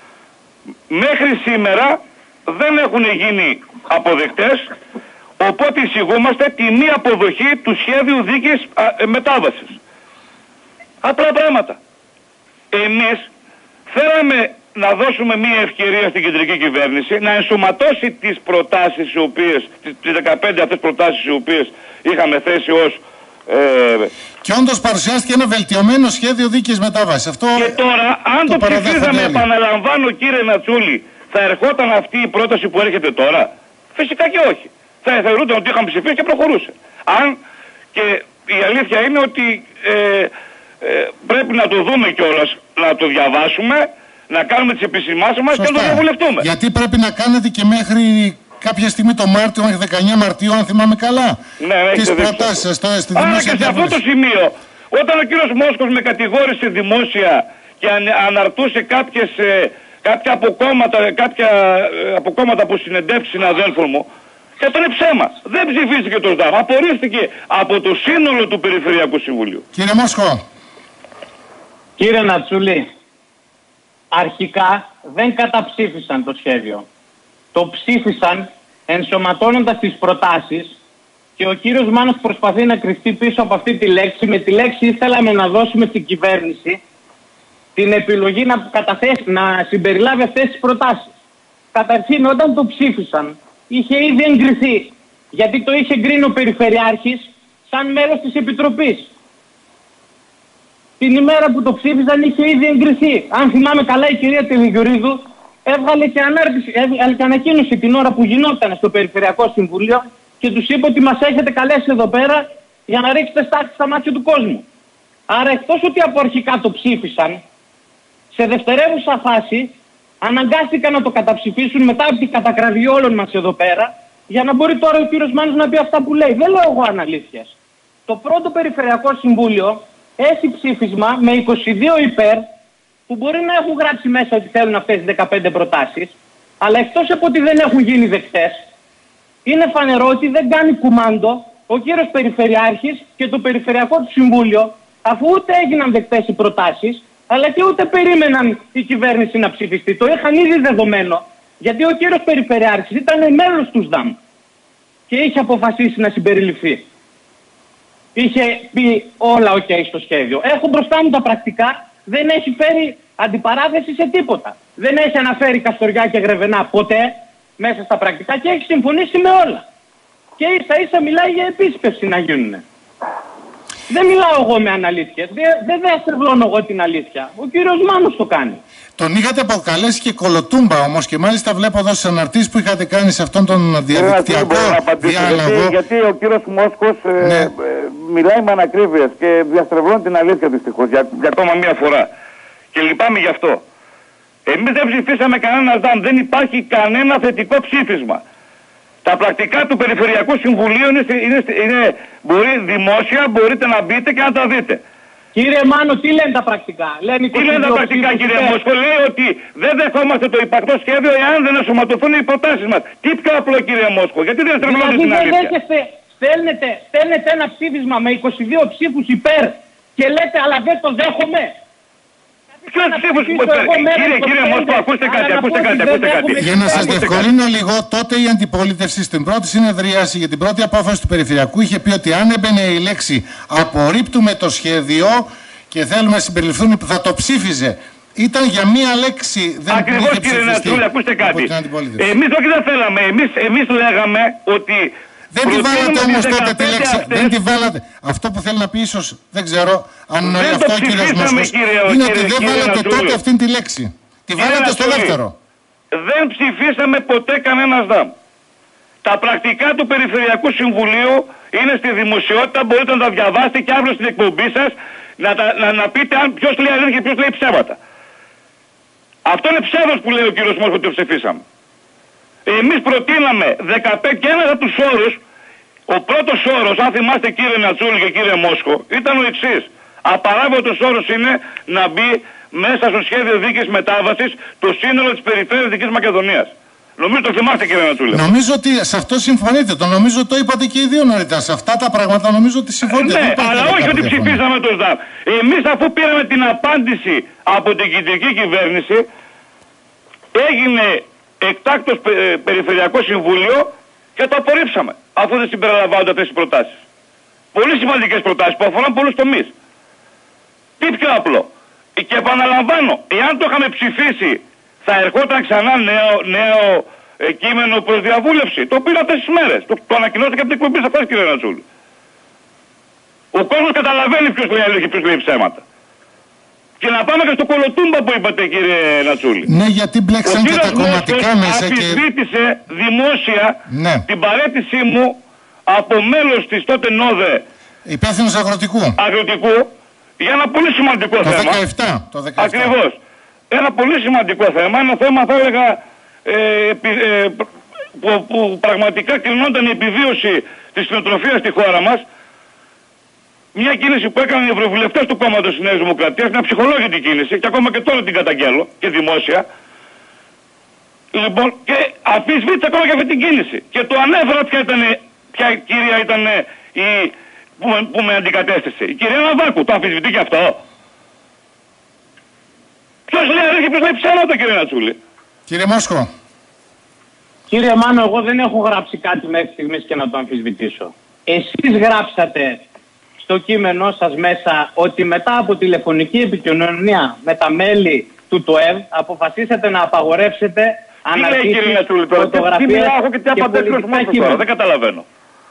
S4: Μέχρι σήμερα δεν έχουν γίνει αποδεκτές, οπότε εισηγούμαστε τη μη αποδοχή του Σχέδιου Δίκης α, ε, Μετάβασης. Απλά πράγματα. Εμείς θέλαμε να δώσουμε μία ευκαιρία στην κεντρική κυβέρνηση να ενσωματώσει τις προτάσεις οι οποίες, τις, τις δεκαπέντε αυτές προτάσεις οι οποίες είχαμε θέσει ως ε,
S3: και όντως παρουσιάστηκε ένα βελτιωμένο σχέδιο δίκης μετάβασης. Αυτό
S4: και τώρα αν το, το ψηφίζαμε, επαναλαμβάνω κύριε Νατσούλη, θα ερχόταν αυτή η πρόταση που έρχεται τώρα? Φυσικά και όχι. Θα θεωρούνταν ότι είχαμε ψηφίσει και προχωρούσε. Αν και η αλήθεια είναι ότι ε, ε, πρέπει να το δούμε κιόλας, να το διαβάσουμε, να κάνουμε τις επισημάσεις μας. Σωστά. Και να το διαβουλευτούμε.
S3: Γιατί πρέπει να κάνετε και μέχρι κάποια στιγμή το Μάρτιο, μέχρι δεκαεννέα Μαρτίου, αν θυμάμαι καλά,
S4: ναι,
S3: τις προτάσεις σας τώρα στη δημόσια
S4: διαβούλευση. Και σε αυτό το σημείο, όταν ο κύριος Μόσχος με κατηγόρησε δημόσια και αν, αναρτούσε κάποιες, ε, κάποια αποκόμματα, κάποια ε, αποκόμματα από συνεντεύξεις συναδέλφων μου, αυτό είναι ψέμα. Δεν ψηφίστηκε το ΣΔΑΜ. Απορρίφθηκε από το σύνολο του Περιφερειακού Συμβουλίου.
S3: Κύριε Μόσχο.
S5: Κύριε Νατσούλη, αρχικά δεν καταψήφισαν το σχέδιο. Το ψήφισαν ενσωματώνοντας τις προτάσεις και ο κύριος Μάνος προσπαθεί να κρυφτεί πίσω από αυτή τη λέξη. Με τη λέξη ήθελαμε να δώσουμε στην κυβέρνηση την επιλογή να, καταθέσει, να συμπεριλάβει αυτές τις προτάσεις. Καταρχήν, όταν το ψήφισαν, είχε ήδη εγκριθεί, γιατί το είχε εγκρίνει ο Περιφερειάρχης σαν μέλος της Επιτροπής. Την ημέρα που το ψήφισαν είχε ήδη εγκριθεί. Αν θυμάμαι καλά, η κυρία Τελιγιουρίδου έβγαλε και, ανάρτηση, έβγαλε και ανακοίνωση την ώρα που γινόταν στο Περιφερειακό Συμβούλιο και τους είπε ότι μας έχετε καλέσει εδώ πέρα για να ρίξετε στάχτη στα μάτια του κόσμου. Άρα, εκτός ότι από αρχικά το ψήφισαν, σε δευτερεύουσα φάση αναγκάστηκαν να το καταψηφίσουν μετά από την κατακραυγή όλων μας εδώ πέρα, για να μπορεί τώρα ο κύριος Μάνος να πει αυτά που λέει. Δεν λέω εγώ αναλήθειες. Το πρώτο Περιφερειακό Συμβούλιο έχει ψήφισμα με είκοσι δύο υπέρ, που μπορεί να έχουν γράψει μέσα ότι θέλουν αυτές τις δεκαπέντε προτάσεις, αλλά εκτός από ότι δεν έχουν γίνει δεκτές, είναι φανερό ότι δεν κάνει κουμάντο ο κύριος Περιφερειάρχης και το Περιφερειακό του Συμβούλιο, αφού ούτε έγιναν δεκτές οι προτάσεις, αλλά και ούτε περίμεναν η κυβέρνηση να ψηφιστεί. Το είχαν ήδη δεδομένο, γιατί ο κύριος Περιφερειάρχης ήταν μέλος του ΣΔΑΜ και είχε αποφασίσει να συμπεριληφθεί. Είχε πει όλα οκ okay στο σχέδιο. Έχω μπροστά μου τα πρακτικά, δεν έχει φέρει αντιπαράθεση σε τίποτα. Δεν έχει αναφέρει Καστοριά και Γρεβενά ποτέ μέσα στα πρακτικά και έχει συμφωνήσει με όλα. Και ίσα ίσα μιλάει για επίσκεψη να γίνουν. Δεν μιλάω εγώ με αναλήθειες. Δεν δε, δε αστρεβλώνω εγώ την αλήθεια. Ο κύριος Μάνος το κάνει.
S3: Τον είχατε αποκαλέσει και κολοτούμπα όμως, και μάλιστα βλέπω εδώ στις αναρτήσεις που είχατε κάνει σε αυτόν τον διαδικτυακό διάλογο.
S4: Γιατί, γιατί ο κύριος Μόσχος ναι. ε, ε, μιλάει με ανακρίβειες και διαστρεβλώνει την αλήθεια δυστυχώς για, για ακόμα μία φορά. Και λυπάμαι γι' αυτό. Εμείς δεν ψηφίσαμε κανένα ΣΔΑΜ. Δεν υπάρχει κανένα θετικό ψήφισμα. Τα πρακτικά του Περιφερειακού Συμβουλίου είναι, είναι, είναι μπορεί, δημόσια, μπορείτε να μπείτε και να τα δείτε.
S5: Κύριε Μάνο, τι λένε τα πρακτικά? Λένε
S4: τι λένε τα πρακτικά, κύριε Μόσχο? Λέει ότι δεν δεχόμαστε το υπαρκτό σχέδιο εάν δεν ενσωματωθούν οι προτάσεις μας. Τι πιο απλό, κύριε Μόσχο? Γιατί δεν στρεβλώνετε
S5: δηλαδή,
S4: την αλήθεια?
S5: Δέχεστε, στέλνετε, στέλνετε ένα ψήφισμα με είκοσι δύο ψήφους υπέρ και λέτε αλλά δεν το δέχομαι.
S4: Ποιος ψήφος που κύριε, κύριε Μόσκο, ακούστε κάτι, ακούστε κάτι, ακούστε κάτι.
S3: Για να σας διευκολύνω λίγο, τότε η αντιπολίτευση στην πρώτη συνεδρίαση για την πρώτη απόφαση του Περιφερειακού είχε πει ότι αν έμπαινε η λέξη απορρίπτουμε το σχέδιο και θέλουμε να συμπεριληφθούν, θα το ψήφιζε. Ήταν για μία λέξη, δεν
S4: ακριβώς
S3: είχε
S4: κύριε
S3: ψηφιστεί.
S4: Νατσούλη, ακούστε κάτι.
S3: Εμείς
S4: όχι δεν θέλαμε, εμείς, εμείς λέγαμε ότι...
S3: Δεν τη βάλατε όμως τότε τη λέξη, αυτές... δεν τη βάλατε. Αυτό που θέλει να πει ίσως, δεν ξέρω αν είναι αυτό ο κύριος Μόσκος, είναι ότι δεν βάλατε τότε αυτήν τη λέξη. Τη βάλατε στο δεύτερο.
S4: Δεν ψηφίσαμε ποτέ κανένας ΔΑΜ. Τα πρακτικά του Περιφερειακού Συμβουλίου είναι στη δημοσιότητα, μπορείτε να τα διαβάσετε και αύριο στην εκπομπή σας να, να, να πείτε αν ποιος λέει αλήθεια και ποιος λέει ψέματα. Αυτό είναι ψεύδος που λέει ο κύριος Μόσκος ότι το ψηφίσαμε. Εμείς προτείναμε δεκαπέντε και ένας από τους όρους, ο πρώτος όρος, αν θυμάστε κύριε Νατσούλη και κύριε Μόσκο, ήταν ο εξής. Απαράβατος όρος είναι να μπει μέσα στο σχέδιο δίκης μετάβασης το σύνολο της περιφέρειας Δυτικής Μακεδονίας. Νομίζω το θυμάστε κύριε Νατσούλη.
S3: Νομίζω ότι σε αυτό συμφωνείτε. Το νομίζω το είπατε και οι δύο νωρίτερα. Σε αυτά τα πράγματα νομίζω ότι συμφωνείτε.
S4: Ναι, αλλά όχι ότι ψηφίσαμε το ΣΔΑΠ. Εμείς αφού πήραμε την απάντηση από την κεντρική κυβέρνηση, έγινε εκτάκτος πε, Περιφερειακό Συμβούλιο και το απορρίψαμε, αφού δεν συμπεριλαμβάνονται αυτές οι προτάσεις. Πολύ σημαντικές προτάσεις που αφορούν πολλούς τομείς. Τι πιο απλό. Και επαναλαμβάνω, εάν το είχαμε ψηφίσει, θα ερχόταν ξανά νέο, νέο ε, κείμενο προς διαβούλευση. Το πήρα αυτές τις μέρες. Το, το ανακοινώστε και από την εκπομπή σας, κύριε Νατσούλη. Ο κόσμος καταλαβαίνει ποιος λέει αλήθεια και ποιος λέει ψέματα. Και να πάμε και στο Κολοτούμπα που είπατε κύριε Νατσούλη.
S3: Ναι, γιατί μπλέξαν και τα κομματικά μέσα και...
S4: αμφισβήτησε δημόσια
S3: ναι.
S4: την παρέτησή μου από μέλος της τότε ΝΟΔΕ
S3: υπεύθυνος αγροτικού.
S4: αγροτικού για ένα πολύ σημαντικό
S3: το
S4: θέμα.
S3: δεκαεπτά, το δεκαεπτά.
S4: Ακριβώς. Ένα πολύ σημαντικό θέμα. Ένα θέμα θα έλεγα ε, ε, που, που πραγματικά κλεινόταν η επιβίωση της κτηνοτροφίας στη χώρα μας. Μια κίνηση που έκαναν οι ευρωβουλευτές του κόμματος της Νέας Δημοκρατίας, μια ψυχολόγητη κίνηση και ακόμα και τώρα την καταγγέλλω και δημόσια. Λοιπόν, και αμφισβήτησα ακόμα και αυτή την κίνηση. Και το ανέφερα ποια, ήταν, ποια κυρία ήταν η, που, που με αντικατέστησε. Η κυρία Ναβάκου. Το αμφισβητεί και αυτό. Ποιος λέει αλήθεια, ποιος λέει ψέματα κύριε Νατσούλη.
S3: Κύριε Μόσκο.
S5: Κύριε Μάνο, εγώ δεν έχω γράψει κάτι μέχρι στιγμής και να το αμφισβητήσω. Εσείς γράψατε στο κείμενό σας μέσα ότι μετά από τηλεφωνική επικοινωνία με τα μέλη του ΤΟΕΒ αποφασίσατε να απαγορεύσετε αναρτήσεις, φωτογραφίες
S4: τι μιλάω και τι απαντήσεις τώρα, δεν καταλαβαίνω.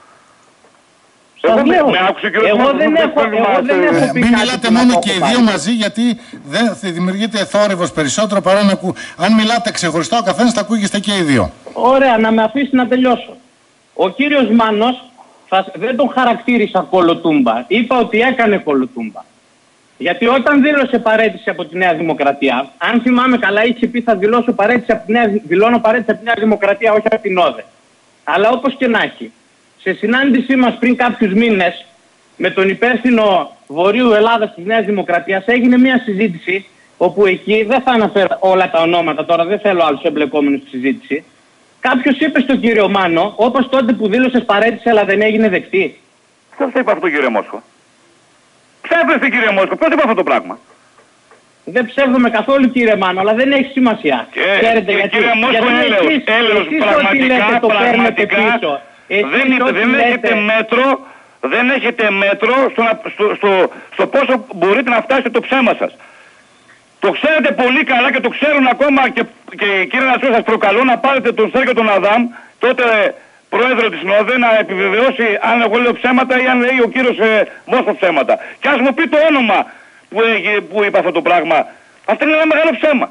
S5: Εγώ, λέω, με άκουσε και εγώ δεν έχω, εγώ δεν έχω πει
S3: μην
S5: κάτι
S3: μιλάτε μόνο και οι δύο μαζί, γιατί δεν θα δημιουργείται θόρυβος περισσότερο παρά να ακού. Αν μιλάτε ξεχωριστά, ο καθένας θα ακούγεστε και οι δύο.
S5: Ωραία, να με αφήσει να τελειώσω. Ο κύριος Μάνος θα, δεν τον χαρακτήρισα κολοτούμπα. Είπα ότι έκανε κολοτούμπα. Γιατί όταν δήλωσε παρέτηση από τη Νέα Δημοκρατία, αν θυμάμαι καλά, είχε πει θα δηλώσω παρέτηση από τη Νέα, δηλώνω παρέτηση από τη Νέα Δημοκρατία, όχι από την ΟΔΕ. Αλλά όπως και να έχει. Σε συνάντησή μας πριν κάποιους μήνες με τον υπεύθυνο Βορείου Ελλάδας της Νέας Δημοκρατίας έγινε μια συζήτηση όπου εκεί, δεν θα αναφέρω όλα τα ονόματα τώρα, δεν θέλω άλλους εμπλεκόμενους στη συζήτηση, κάποιος είπε στον κύριο Μάνο, όπως τότε που δήλωσες παρέτηση αλλά δεν έγινε δεκτή.
S4: Ποιος είπε αυτό κύριε Μόσκο. Ψεύδεστε κύριε Μόσκο, ποιος είπε αυτό το πράγμα.
S5: Δεν ψεύδομαι καθόλου κύριε Μάνο, αλλά δεν έχει σημασία.
S4: Και,
S5: Ξέρετε
S4: και,
S5: γιατί.
S4: Κύριε Μόσκο, έλεος, έλεος, πραγματικά,
S5: το
S4: πραγματικά,
S5: Εσείς
S4: δεν, είναι, δεν έχετε μέτρο, δεν έχετε μέτρο στο, στο, στο, στο πόσο μπορείτε να φτάσετε το ψέμα σας. Το ξέρετε πολύ καλά και το ξέρουν ακόμα και, και κύριε Νατσούλη, σας προκαλώ να πάρετε τον Σέρκιο τον Αδάμ, τότε πρόεδρο της ΝΟΔΕ, να επιβεβαιώσει αν εγώ λέω ψέματα ή αν λέει ο κύριος ε, Μόσκο ψέματα. Και ας μου πει το όνομα που, ε, που είπε αυτό το πράγμα. Αυτό είναι ένα μεγάλο ψέμα.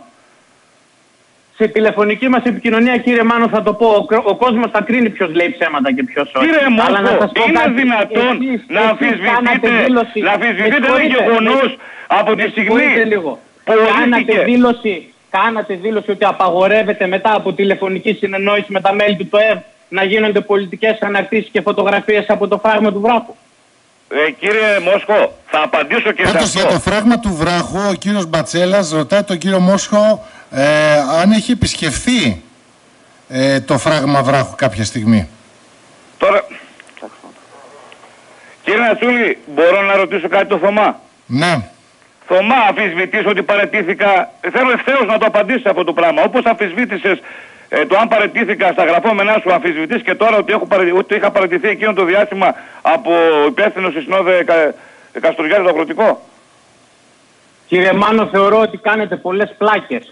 S5: Σε τηλεφωνική μας επικοινωνία, κύριε Μάνο, θα το πω, ο, ο κόσμος θα κρίνει ποιος λέει ψέματα και ποιος όχι.
S4: Κύριε Μόσκο,
S5: αλλά να σας πω
S4: είναι
S5: κάτι,
S4: δυνατόν
S5: εσείς,
S4: να αμφισβητείτε,
S5: δήλωση,
S4: να αμφισβητείτε ένα γεγονός από τη στιγμή
S5: λίγο.
S4: που
S5: κάνατε δήλωση, κάνατε δήλωση ότι απαγορεύεται μετά από τηλεφωνική συνεννόηση με τα μέλη του ΤΟΕΒ να γίνονται πολιτικές αναρτήσεις και φωτογραφίες από το φράγμα του βράχου.
S4: Ε, κύριε Μόσκο, θα απαντήσω και σε αυτό.
S3: Για το φράγμα του βράχου, ο κύριος Μπατσέλας ρωτάει τον κύριο Μόσκο ε, αν έχει επισκεφθεί ε, το φράγμα βράχου κάποια στιγμή.
S4: Τώρα, κύριε Νατσούλη, μπορώ να ρωτήσω κάτι το Θωμά.
S3: Ναι.
S4: Θωμά, αμφισβητείς ότι παραιτήθηκα? Θέλω ευθέως να το απαντήσεις αυτό το πράγμα. Όπως αμφισβήτησες ε, το αν παραιτήθηκα στα γραφόμενά σου, αμφισβητείς και τώρα ότι, έχω παρα... ότι είχα παραιτηθεί εκείνο το διάστημα από υπεύθυνο στη Συνόδε Κα... Καστοριάδη το Αγροτικό.
S5: Κύριε Μάνο, θεωρώ ότι κάνετε πολλές πλάκες.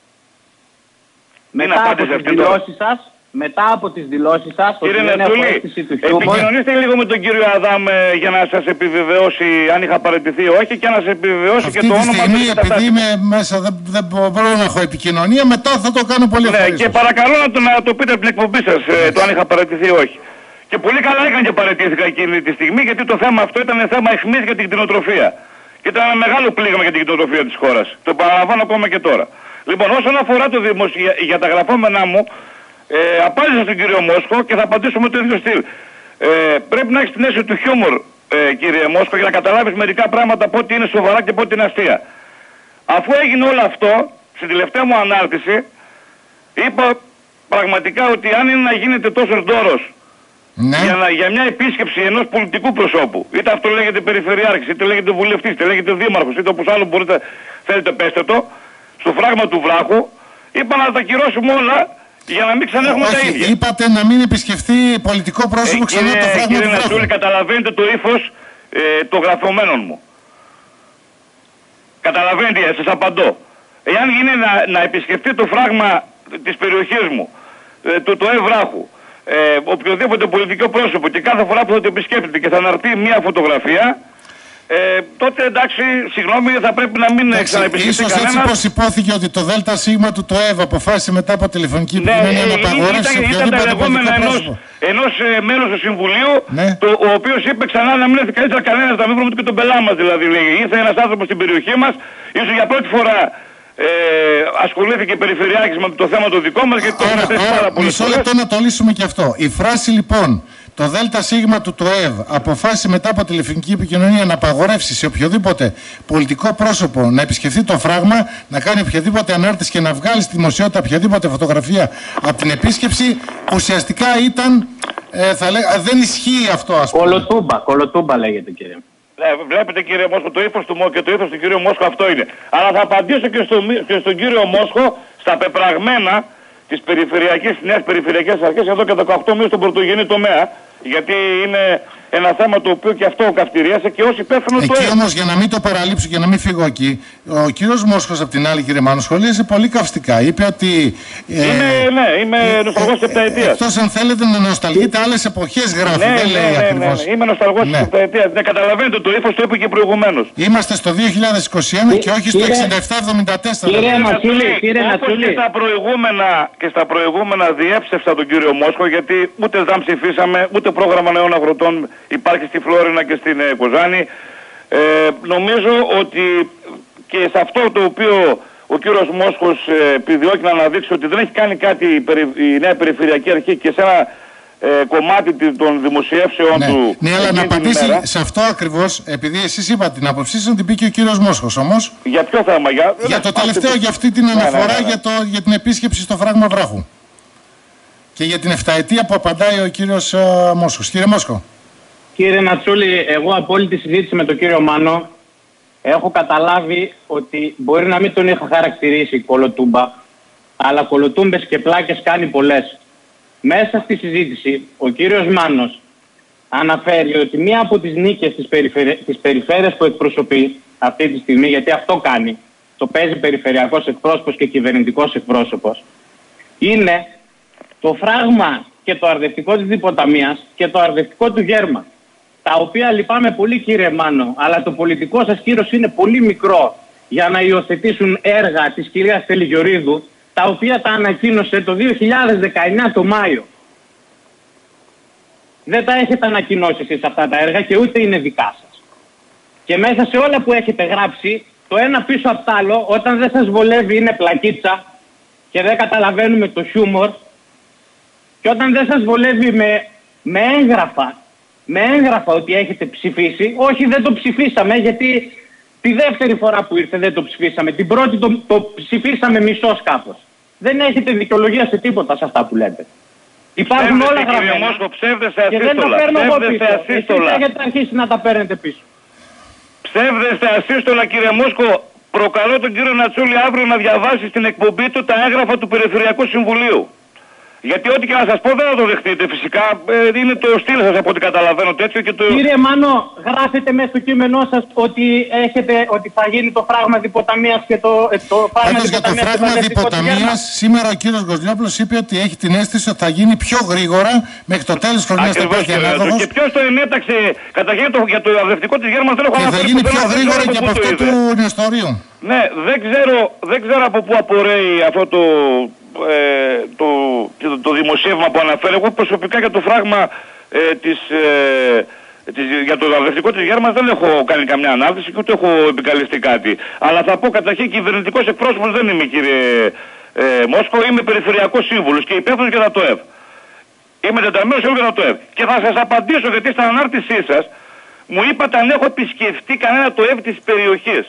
S5: Μετά από τις δηλώσεις σας, μετά από τις δηλώσεις σας,
S4: κύριε Νετούλη, επικοινωνήστε λίγο με τον κύριο Αδάμ για να σας επιβεβαιώσει αν είχα παραιτηθεί ή όχι και να σας επιβεβαιώσει
S3: αυτή
S4: και το όνομα του.
S3: Αυτή τη στιγμή, επειδή είμαι μέσα, δεν, δεν μπορώ να έχω επικοινωνία, μετά θα το κάνω πολύ ευχαριστώ.
S4: Ναι, και παρακαλώ να το, να το πείτε από την εκπομπή σας, ε, το αν είχα παραιτηθεί ή όχι. Και πολύ καλά έκανε και παραιτήθηκα εκείνη τη στιγμή, γιατί το θέμα αυτό ήταν θέμα αιχμής για την κτηνοτροφία. Και ήταν ένα μεγάλο πλήγμα για την κτηνοτροφία της χώρας. Το παραλαμβάνω ακόμα και τώρα. Λοιπόν, όσον αφορά το δημοσιο... για, για τα γραφόμενά μου, ε, απάντησα στον κύριο Μόσχο και θα απαντήσω με το ίδιο στυλ. Ε, πρέπει να έχεις την αίσθηση του χιούμορ, ε, κύριε Μόσχο, για να καταλάβεις μερικά πράγματα πότε είναι σοβαρά και πότε είναι αστεία. Αφού έγινε όλο αυτό, στην τελευταία μου ανάρτηση, είπα πραγματικά ότι αν είναι να γίνεται τόσος δώρος
S3: ναι.
S4: για, να, για μια επίσκεψη ενός πολιτικού προσώπου, είτε αυτό λέγεται περιφερειάρχης, είτε λέγεται βουλευτής, είτε λέγεται δήμαρχος, είτε όπως άλλο μπορείτε, θέλετε πέστε το, στο φράγμα του βράχου, είπα να τα κυρώσουμε όλα για να μην ξανά έχουμε τα ίδια.
S3: Είπατε να μην επισκεφτεί πολιτικό πρόσωπο ε, ξανά
S4: κύριε,
S3: το φράγμα
S4: κύριε
S3: του βράχου.
S4: Νατούλη, καταλαβαίνετε το ύφος ε, των γραφωμένων μου. Καταλαβαίνετε, σας απαντώ. Εάν γίνει να, να επισκεφτεί το φράγμα της περιοχής μου, ε, το, το Ευράχου, ε, οποιοδήποτε πολιτικό πρόσωπο και κάθε φορά που θα το επισκέπτεται και θα αναρτεί μια φωτογραφία, Ε, τότε εντάξει, συγγνώμη, θα πρέπει να μην ξαναεπισκεφτεί κανένας.
S3: Ίσως έτσι πως υπόθηκε ότι το ΔΣ του ΤΟΕΒ αποφάσισε μετά από τηλεφωνική επικοινωνία
S4: ναι,
S3: να απαγορεύσει
S4: ήταν τα λεγόμενα ενός, ενός ε, μέλους του Συμβουλίου,
S3: ναι.
S4: το, ο οποίος είπε ξανά να μην έρθει καλύτερα κανένας, να μην βρούμε και τον πελά μας δηλαδή. Ήρθε ένας άνθρωπος στην περιοχή μας, ίσως για πρώτη φορά ε, ασχολήθηκε περιφερειάρχης με το θέμα το δικό μας, γιατί το έχουμε θέσει πάρα πολύ.
S3: Μισό λεπτό να το λύσουμε και αυτό. Η φράση λοιπόν, το ΔΣ του ΤΟΕΒ αποφάσισε μετά από τηλεφωνική επικοινωνία να απαγορεύσει σε οποιοδήποτε πολιτικό πρόσωπο να επισκεφθεί το φράγμα, να κάνει οποιαδήποτε ανάρτηση και να βγάλει στη δημοσιότητα οποιαδήποτε φωτογραφία από την επίσκεψη, ουσιαστικά ήταν, ε, θα λέ, δεν ισχύει αυτό, ας πούμε.
S5: Κολοτούμπα, κολοτούμπα λέγεται, κύριε.
S4: Ναι, βλέπετε κύριε Μόσχο, το ύφος του Μόσχο και το ύφος του κύριου Μόσχο αυτό είναι. Αλλά θα απαντήσω και, στο, και στον κύριο Μόσχο στα πεπραγμένα της περιφερειακής, της νέας περιφερειακής αρχής εδώ και δεκαοκτώ μήνες στον πρωτογενή τομέα, γιατί είναι ένα θέμα το οποίο και αυτό καυτηρίασε και ως υπεύθυνο του
S3: Εκεί όμως, για να μην το παραλείψω και να μην φύγω εκεί, ο κύριος Μόσχος από την άλλη, κύριε Μάνο, σχολίασε πολύ καυστικά. Είπε ότι.
S4: Ε, είμαι, ναι, είμαι ε, νοσταλγός της επταετίας.
S3: Εκτός αν θέλετε να νοσταλγείτε άλλες εποχές, γράφει.
S4: Ναι,
S3: δεν λέει
S4: ναι, ναι,
S3: ακριβώς.
S4: ναι, ναι. Είμαι νοσταλγός
S3: ναι.
S4: της επταετίας. Ναι, καταλαβαίνετε, το ύφος το είπε και προηγουμένως.
S3: Είμαστε στο δύο χιλιάδες είκοσι ένα και όχι στο εξήντα επτά εβδομήντα τέσσερα.
S5: Κύριε Νατσούλη, κύριε Νατσούλη.
S4: Και στα προηγούμενα, και στα προηγούμενα διέψευσα τον κύριο Μόσχο, γιατί ούτε δεν ψηφίσαμε, ούτε πρόγραμμα νέων αγροτών υπάρχει στη Φλόρινα και στην ε, Κοζάνη. Ε, νομίζω ότι και σε αυτό το οποίο ο κύριος Μόσχος ε, επιδιώκει να αναδείξει ότι δεν έχει κάνει κάτι η, περι, η νέα περιφερειακή αρχή και σε ένα ε, κομμάτι των δημοσιεύσεων
S3: ναι.
S4: του.
S3: Ναι, αλλά να απαντήσει ημέρα. Σε αυτό ακριβώς, επειδή εσείς είπατε την άποψή σας, την πει και ο κύριος Μόσχος όμως.
S4: Για ποιο θέμα, για,
S3: για το τελευταίο, για αυτή την αναφορά, ναι, ναι, ναι, ναι. Για, το, για την επίσκεψη στο φράγμα βράχου. Και για την εφταετία που απαντάει ο κύριος uh, Μόσχος. Κύριε Μόσχο.
S5: Κύριε Νατσούλη, εγώ από όλη τη συζήτηση με τον κύριο Μάνο έχω καταλάβει ότι μπορεί να μην τον είχα χαρακτηρίσει κολοτούμπα, αλλά κολοτούμπες και πλάκες κάνει πολλές. Μέσα στη συζήτηση ο κύριος Μάνος αναφέρει ότι μία από τις νίκες της, περιφερει... της περιφέρειας που εκπροσωπεί αυτή τη στιγμή, γιατί αυτό κάνει, το παίζει περιφερειακός εκπρόσωπος και κυβερνητικός εκπρόσωπος, είναι το φράγμα και το αρδευτικό της Διποταμίας και το αρδευτικό του Γέρμα. Τα οποία λυπάμαι πολύ, κύριε Μάνο, αλλά το πολιτικό σας κύρος είναι πολύ μικρό για να υιοθετήσουν έργα της κυρίας Τελιγιορίδου, τα οποία τα ανακοίνωσε το δύο χιλιάδες δεκαεννιά το Μάιο. Δεν τα έχετε ανακοινώσει εσείς αυτά τα έργα και ούτε είναι δικά σας. Και μέσα σε όλα που έχετε γράψει, το ένα πίσω απ' τ' άλλο, όταν δεν σας βολεύει είναι πλακίτσα και δεν καταλαβαίνουμε το χιούμορ, και όταν δεν σας βολεύει με, με έγγραφα, με έγγραφα ότι έχετε ψηφίσει, όχι δεν το ψηφίσαμε γιατί τη δεύτερη φορά που ήρθε δεν το ψηφίσαμε, την πρώτη το, το ψηφίσαμε μισός κάπως. Δεν έχετε δικαιολογία σε τίποτα σε αυτά που λέτε. Υπάρχουν όλα γραμμένα
S4: Μόσχο, ψεύδες
S5: και δεν τα παίρνω εγώ πίσω. Εσείς έχετε αρχίσει να τα παίρνετε πίσω.
S4: Ψεύδεστε ασύστολα, κύριε Μόσκο. Προκαλώ τον κύριο Νατσούλη αύριο να διαβάσει στην εκπομπή του τα έγγραφα του Περιφερειακού Συμβουλίου. Γιατί ό,τι και να σας πω δεν θα το δεχτείτε φυσικά, ε, είναι το στυλ σας από ό,τι καταλαβαίνω τέτοιο και το...
S5: Κύριε Μάνο, γράφετε μέσα στο κείμενό σας ότι, έχετε, ότι θα γίνει το φράγμα διποταμίας και το, το φράγμα
S3: για το φράγμα διποταμίας, σήμερα ο κύριος Γκοσλιόπουλος είπε ότι έχει την αίσθηση ότι θα γίνει πιο γρήγορα μέχρι το τέλος της χρονιάς.
S4: Ακριβώς, θα υπάρχει ανάδοχος. Και ποιος το ενέταξε, καταρχήν το, για το αδευτικό της Γέρμανας δεν έχω αναφέρει.
S3: Και θα γίνει πιο γρήγορα και από αυτό του Νεστορίου.
S4: Ναι, δεν ξέρω, δεν ξέρω από πού απορρέει αυτό το... Ε, το, το, το δημοσίευμα που αναφέρει. Εγώ προσωπικά για το φράγμα ε, της, ε, της, για το αδευτικό της Γέρμανας δεν έχω κάνει καμιά ανάλυση και ούτε έχω επικαλεστεί κάτι. Αλλά θα πω καταρχήν κυβερνητικός εκπρόσωπος δεν είμαι, κύριε ε, Μόσκο, είμαι περιφερειακός σύμβουλος και υπεύθυνος για τα ΤΟΕΒ. Είμαι τετραμένος σύμβουλος για τα ΤΟΕΒ. Και θα σας απαντήσω γιατί στην ανάρτησή σας μου είπατε αν έχω επισκεφτεί κανένα ΤΟΕΒ της περιοχής.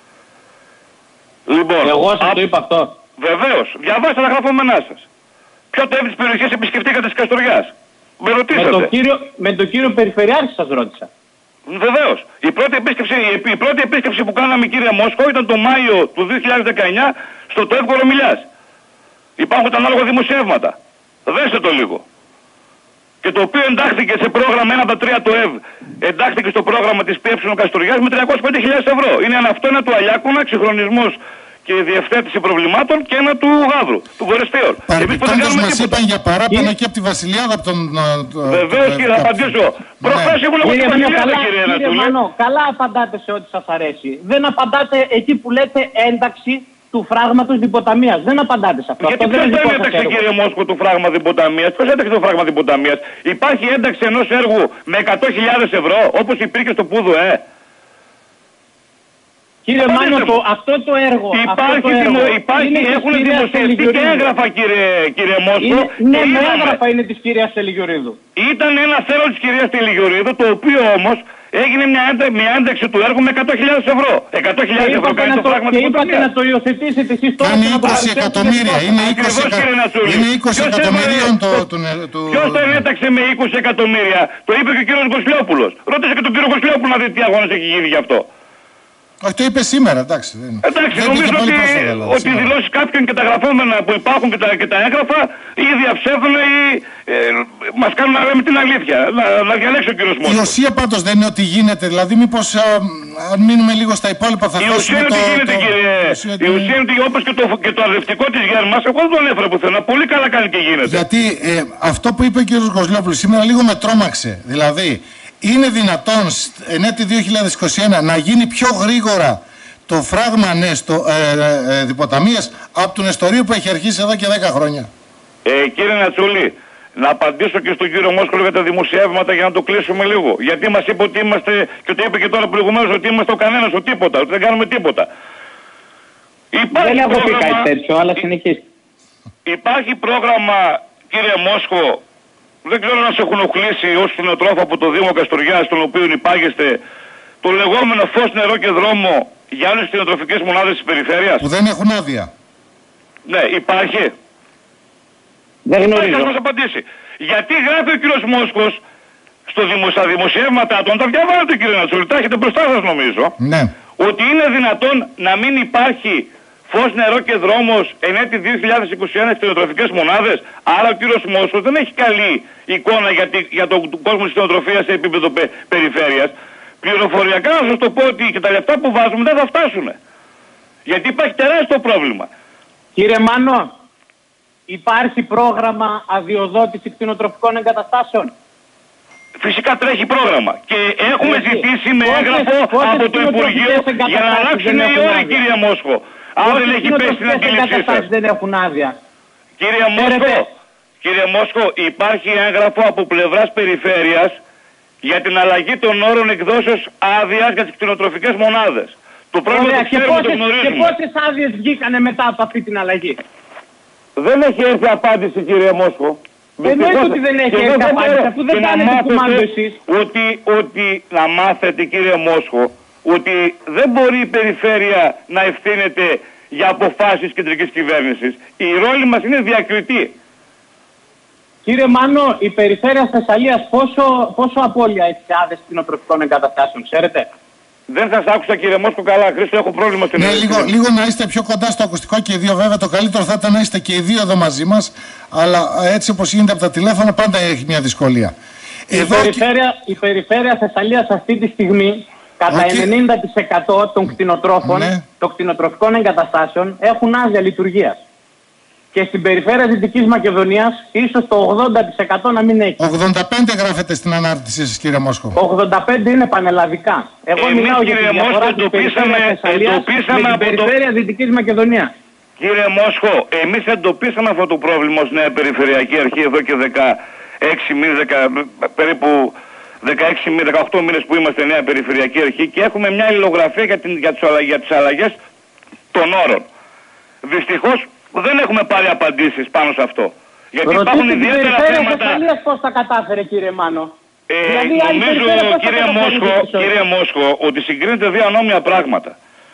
S4: Λοιπόν,
S5: εγώ σας το είπα αυτό.
S4: Βεβαίως. Διαβάστε τα γραφόμενά σας. Ποιο ΤΟΕΒ της περιοχής επισκεφτήκατε της Καστοριάς? Με ρωτήσατε.
S5: Με τον κύριο, με τον κύριο Περιφερειάρχη σας ρώτησα.
S4: Βεβαίως. Η πρώτη επίσκεψη, η πρώτη επίσκεψη που κάναμε, κύριε Μόσκο, ήταν το Μάιο του δύο χιλιάδες δεκαεννιά στο ΤΟΕΒ Κορομιλιάς. Υπάρχουν τα ανάλογα δημοσιεύματα. Δέστε το λίγο. Και το οποίο εντάχθηκε σε πρόγραμμα, ένα από τα τρία ΤΟΕΒ, εντάχθηκε στο πρόγραμμα της ΠΕ Καστοριάς με τριακόσιες πέντε χιλιάδες ευρώ. Είναι ένα αυτό, ένα του Αλιάκουνα, εξυγχρονισμός και διευθέτηση προβλημάτων και ένα του Γαύρου, του Βορεστίων.
S3: Παρεμπιπτόντως μας είπαν για παράπονο και από τη Βασιλιάδα από τον...
S4: Βεβαίως κύριε, θα απαντήσω. Προχθές ήμουν από τη Βασιλιάδα, κύριε Νατσούλη.
S5: Κύριε Μανώ, καλά απαντάτε σε ό,τι σας αρέσει. Δεν απαντάτε εκεί που λέτε ένταξη του φράγματος διποταμίας. Δεν απαντάτε σε αυτό.
S4: Γιατί
S5: αυτό
S4: ποιος
S5: δεν
S4: το ένταξε, κύριε Μόσκο, του φράγμα διποταμίας? Ποιος ένταξε το φράγμα διποταμίας? Υπάρχει ένταξη ενός έργου με εκατό χιλιάδες ευρώ, όπως υπήρχε στο ΠΟΥΔΟΕ?
S5: Κύριε Μάνο, το, αυτό το έργο,
S4: υπάρχει,
S5: αυτό το έργο
S4: υπάρχει, έχουν δημοσιευτεί και έγγραφα, κύριε, κύριε Μόσκο.
S5: Ναι, με έγγραφα είναι της κυρίας Τελιγιορίδου.
S4: Ήταν ένα θέλω της κυρίας Τελιγιορίδου, το οποίο όμως έγινε μια, ένταξη, μια ένταξη του έργου με εκατό χιλιάδες ευρώ. εκατό χιλιάδες ευρώ κάνει το φράγμα της
S5: Ποταμίας. Και είπατε να το υιοθετήσετε εσείς τώρα.
S3: Είναι είκοσι εκατομμύρια. Είναι είκοσι εκατομμυρίων το...
S4: Ποιος το ενέταξε με είκοσι εκατομμύρια? Το είπε και ο κύριος Γκοσλιόπουλος. Ρώτησε και τον κύριο Γκοσλιόπουλο να δει τι αγώνες έχει γίνει γι' αυτό.
S3: Όχι, το είπε σήμερα, εντάξει. Δεν...
S4: Εντάξει, δεν νομίζω ότι, πρόσφατα, ότι οι δηλώσεις κάποιων και τα γραφόμενα που υπάρχουν και τα, και τα έγγραφα ή διαψεύδουν ή ε, μας κάνουν να λέμε την αλήθεια. Να, να διαλέξει ο κύριος Μόσκος.
S3: Η ουσία πάντως δεν είναι ότι γίνεται, δηλαδή μήπως α, αν μείνουμε λίγο στα υπόλοιπα θα
S4: φτάσουμε. Η ουσία είναι ότι γίνεται, το... κύριε. Η ουσία, η ουσία είναι ότι όπως και το, και το αδευτικό της Γέρμανας, εγώ δεν τον έφερα πουθενά. Πολύ καλά κάνει και γίνεται.
S3: Γιατί ε, αυτό που είπε ο κύριος Γκοσλιόπουλος σήμερα λίγο με τρόμαξε. Δηλαδή, είναι δυνατόν εν έτη δύο χιλιάδες είκοσι ένα να γίνει πιο γρήγορα το φράγμα Νέστο, ε, ε, διποταμίας από του Νεστορίου που έχει αρχίσει εδώ και δέκα χρόνια?
S4: Ε, κύριε Νατσούλη, να απαντήσω και στον κύριο Μόσκολο για τα δημοσιεύματα για να το κλείσουμε λίγο. Γιατί μας είπε ότι είμαστε, και το είπε και τώρα προηγουμένως, ότι είμαστε ο κανένας, ο τίποτα, ότι δεν κάνουμε τίποτα.
S5: Υπάρχει δεν έχω πει κάτι τέτοιο, αλλά συνεχίστε.
S4: Υπάρχει πρόγραμμα, κύριε Μόσκο, δεν ξέρω να σε έχουν οχλήσει ως κτηνοτρόφο από το Δήμο Καστοριάς, στον οποίο υπάγεστε, το λεγόμενο φως, νερό και δρόμο για άλλες κτηνοτροφικές μονάδες της περιφέρειας.
S3: Που δεν έχουν άδεια.
S4: Ναι, υπάρχει.
S5: Δεν γνωρίζω.
S4: Υπάρχει, θα μας απαντήσει. Γιατί γράφει ο κύριος Μόσκος στο δημο, στα δημοσιεύματα του, αν τα διαβάζετε κύριε Νατσούλη, τα έχετε μπροστά σας νομίζω,
S3: ναι,
S4: ότι είναι δυνατόν να μην υπάρχει φως, νερό και δρόμος εν έτη δύο χιλιάδες είκοσι ένα στις κτηνοτροφικές μονάδες. Άρα ο κύριος Μόσκος δεν έχει καλή εικόνα για, τη, για τον το κόσμο της κτηνοτροφίας σε επίπεδο πε, περιφέρειας. Πληροφοριακά να σας το πω ότι και τα λεφτά που βάζουμε δεν θα φτάσουν. Γιατί υπάρχει τεράστιο πρόβλημα.
S5: Κύριε Μάνο, υπάρχει πρόγραμμα αδειοδότηση κτηνοτροφικών εγκαταστάσεων?
S4: Φυσικά τρέχει πρόγραμμα. Και έχουμε Έχει. ζητήσει με έγγραφο από το Υπουργείο για να αλλάξουν οι όροι, κύριε Μόσκο. Αν δεν έχει πέσει την αντίληψή σας.
S5: Δεν έχουν άδεια.
S4: Κύριε Μόσκο, κύριε Μόσκο, υπάρχει έγγραφο από πλευράς περιφέρειας για την αλλαγή των όρων εκδόσεως άδειας για τις κτηνοτροφικές μονάδες. Το πρόβλημα το ξέρουμε, το γνωρίζουμε.
S5: Και πόσες άδειες βγήκανε μετά από αυτή την αλλαγή?
S4: Δεν έχει έρθει απάντηση, κύριε Μόσκο.
S5: Εννοείται ότι δεν έχει έρθει απάντηση, αφού δεν κάνετε κουμάντο εσείς.
S4: Ότι, ότι να μάθετε, κύριε Μόσκο, ότι δεν μπορεί η περιφέρεια να ευθύνεται για αποφάσεις κεντρικής κυβέρνησης. Η ρόλη μας είναι διακριτή.
S5: Κύριε Μάνο, η περιφέρεια Θεσσαλίας πόσο, πόσο απώλεια έχει σε άδειες κτηνοτροφικών εγκαταστάσεων, ξέρετε?
S4: Δεν σας άκουσα κύριε Μόσκο καλά. Χρήστο, έχω πρόβλημα στην
S3: Ναι, λίγο, λίγο να είστε πιο κοντά στο ακουστικό και οι δύο. Βέβαια το καλύτερο θα ήταν να είστε και οι δύο εδώ μαζί μας. Αλλά έτσι όπως γίνεται από τα τηλέφωνα πάντα έχει μια δυσκολία.
S5: Η, εδώ περιφέρεια, και... η περιφέρεια Θεσσαλίας αυτή τη στιγμή κατά okay. ενενήντα τοις εκατό των κτηνοτρόφων, ναι. των κτηνοτροφικών εγκαταστάσεων έχουν άδεια λειτουργίας. Και στην περιφέρεια Δυτικής Μακεδονίας ίσως το ογδόντα τοις εκατό να μην έχει.
S3: ογδόντα πέντε γράφετε στην ανάρτησή σας κύριε Μόσκο.
S5: ογδόντα πέντε είναι πανελλαδικά. Εγώ
S4: Εμείς,
S5: μιλάω για τη διαφορά της περιφέρειας Θεσσαλίας με την περιφέρεια το... Δυτικής Μακεδονίας.
S4: Κύριε Μόσκο, εμείς εντοπίσαμε αυτό το πρόβλημα ως Νέα Περιφερειακή Αρχή εδώ και δεκαέξι μήνες, περίπου δεκαέξι με δεκαοκτώ μήνες που είμαστε Νέα Περιφερειακή Αρχή και έχουμε μια υλογραφία για, την, για, τις, για τις αλλαγές των όρων. Δυστυχώς δεν έχουμε πάρει απαντήσεις πάνω σε αυτό. Γιατί
S5: ρωτήστε
S4: υπάρχουν ιδιαίτερα θέματα...
S5: Ρωτήστε πώς τα κατάφερε κύριε Μάνο.
S4: Ε, δηλαδή, νομίζω κύριε Μόσκο, κύριε Μόσκο ότι συγκρίνεται δύο ανώμια πράγματα.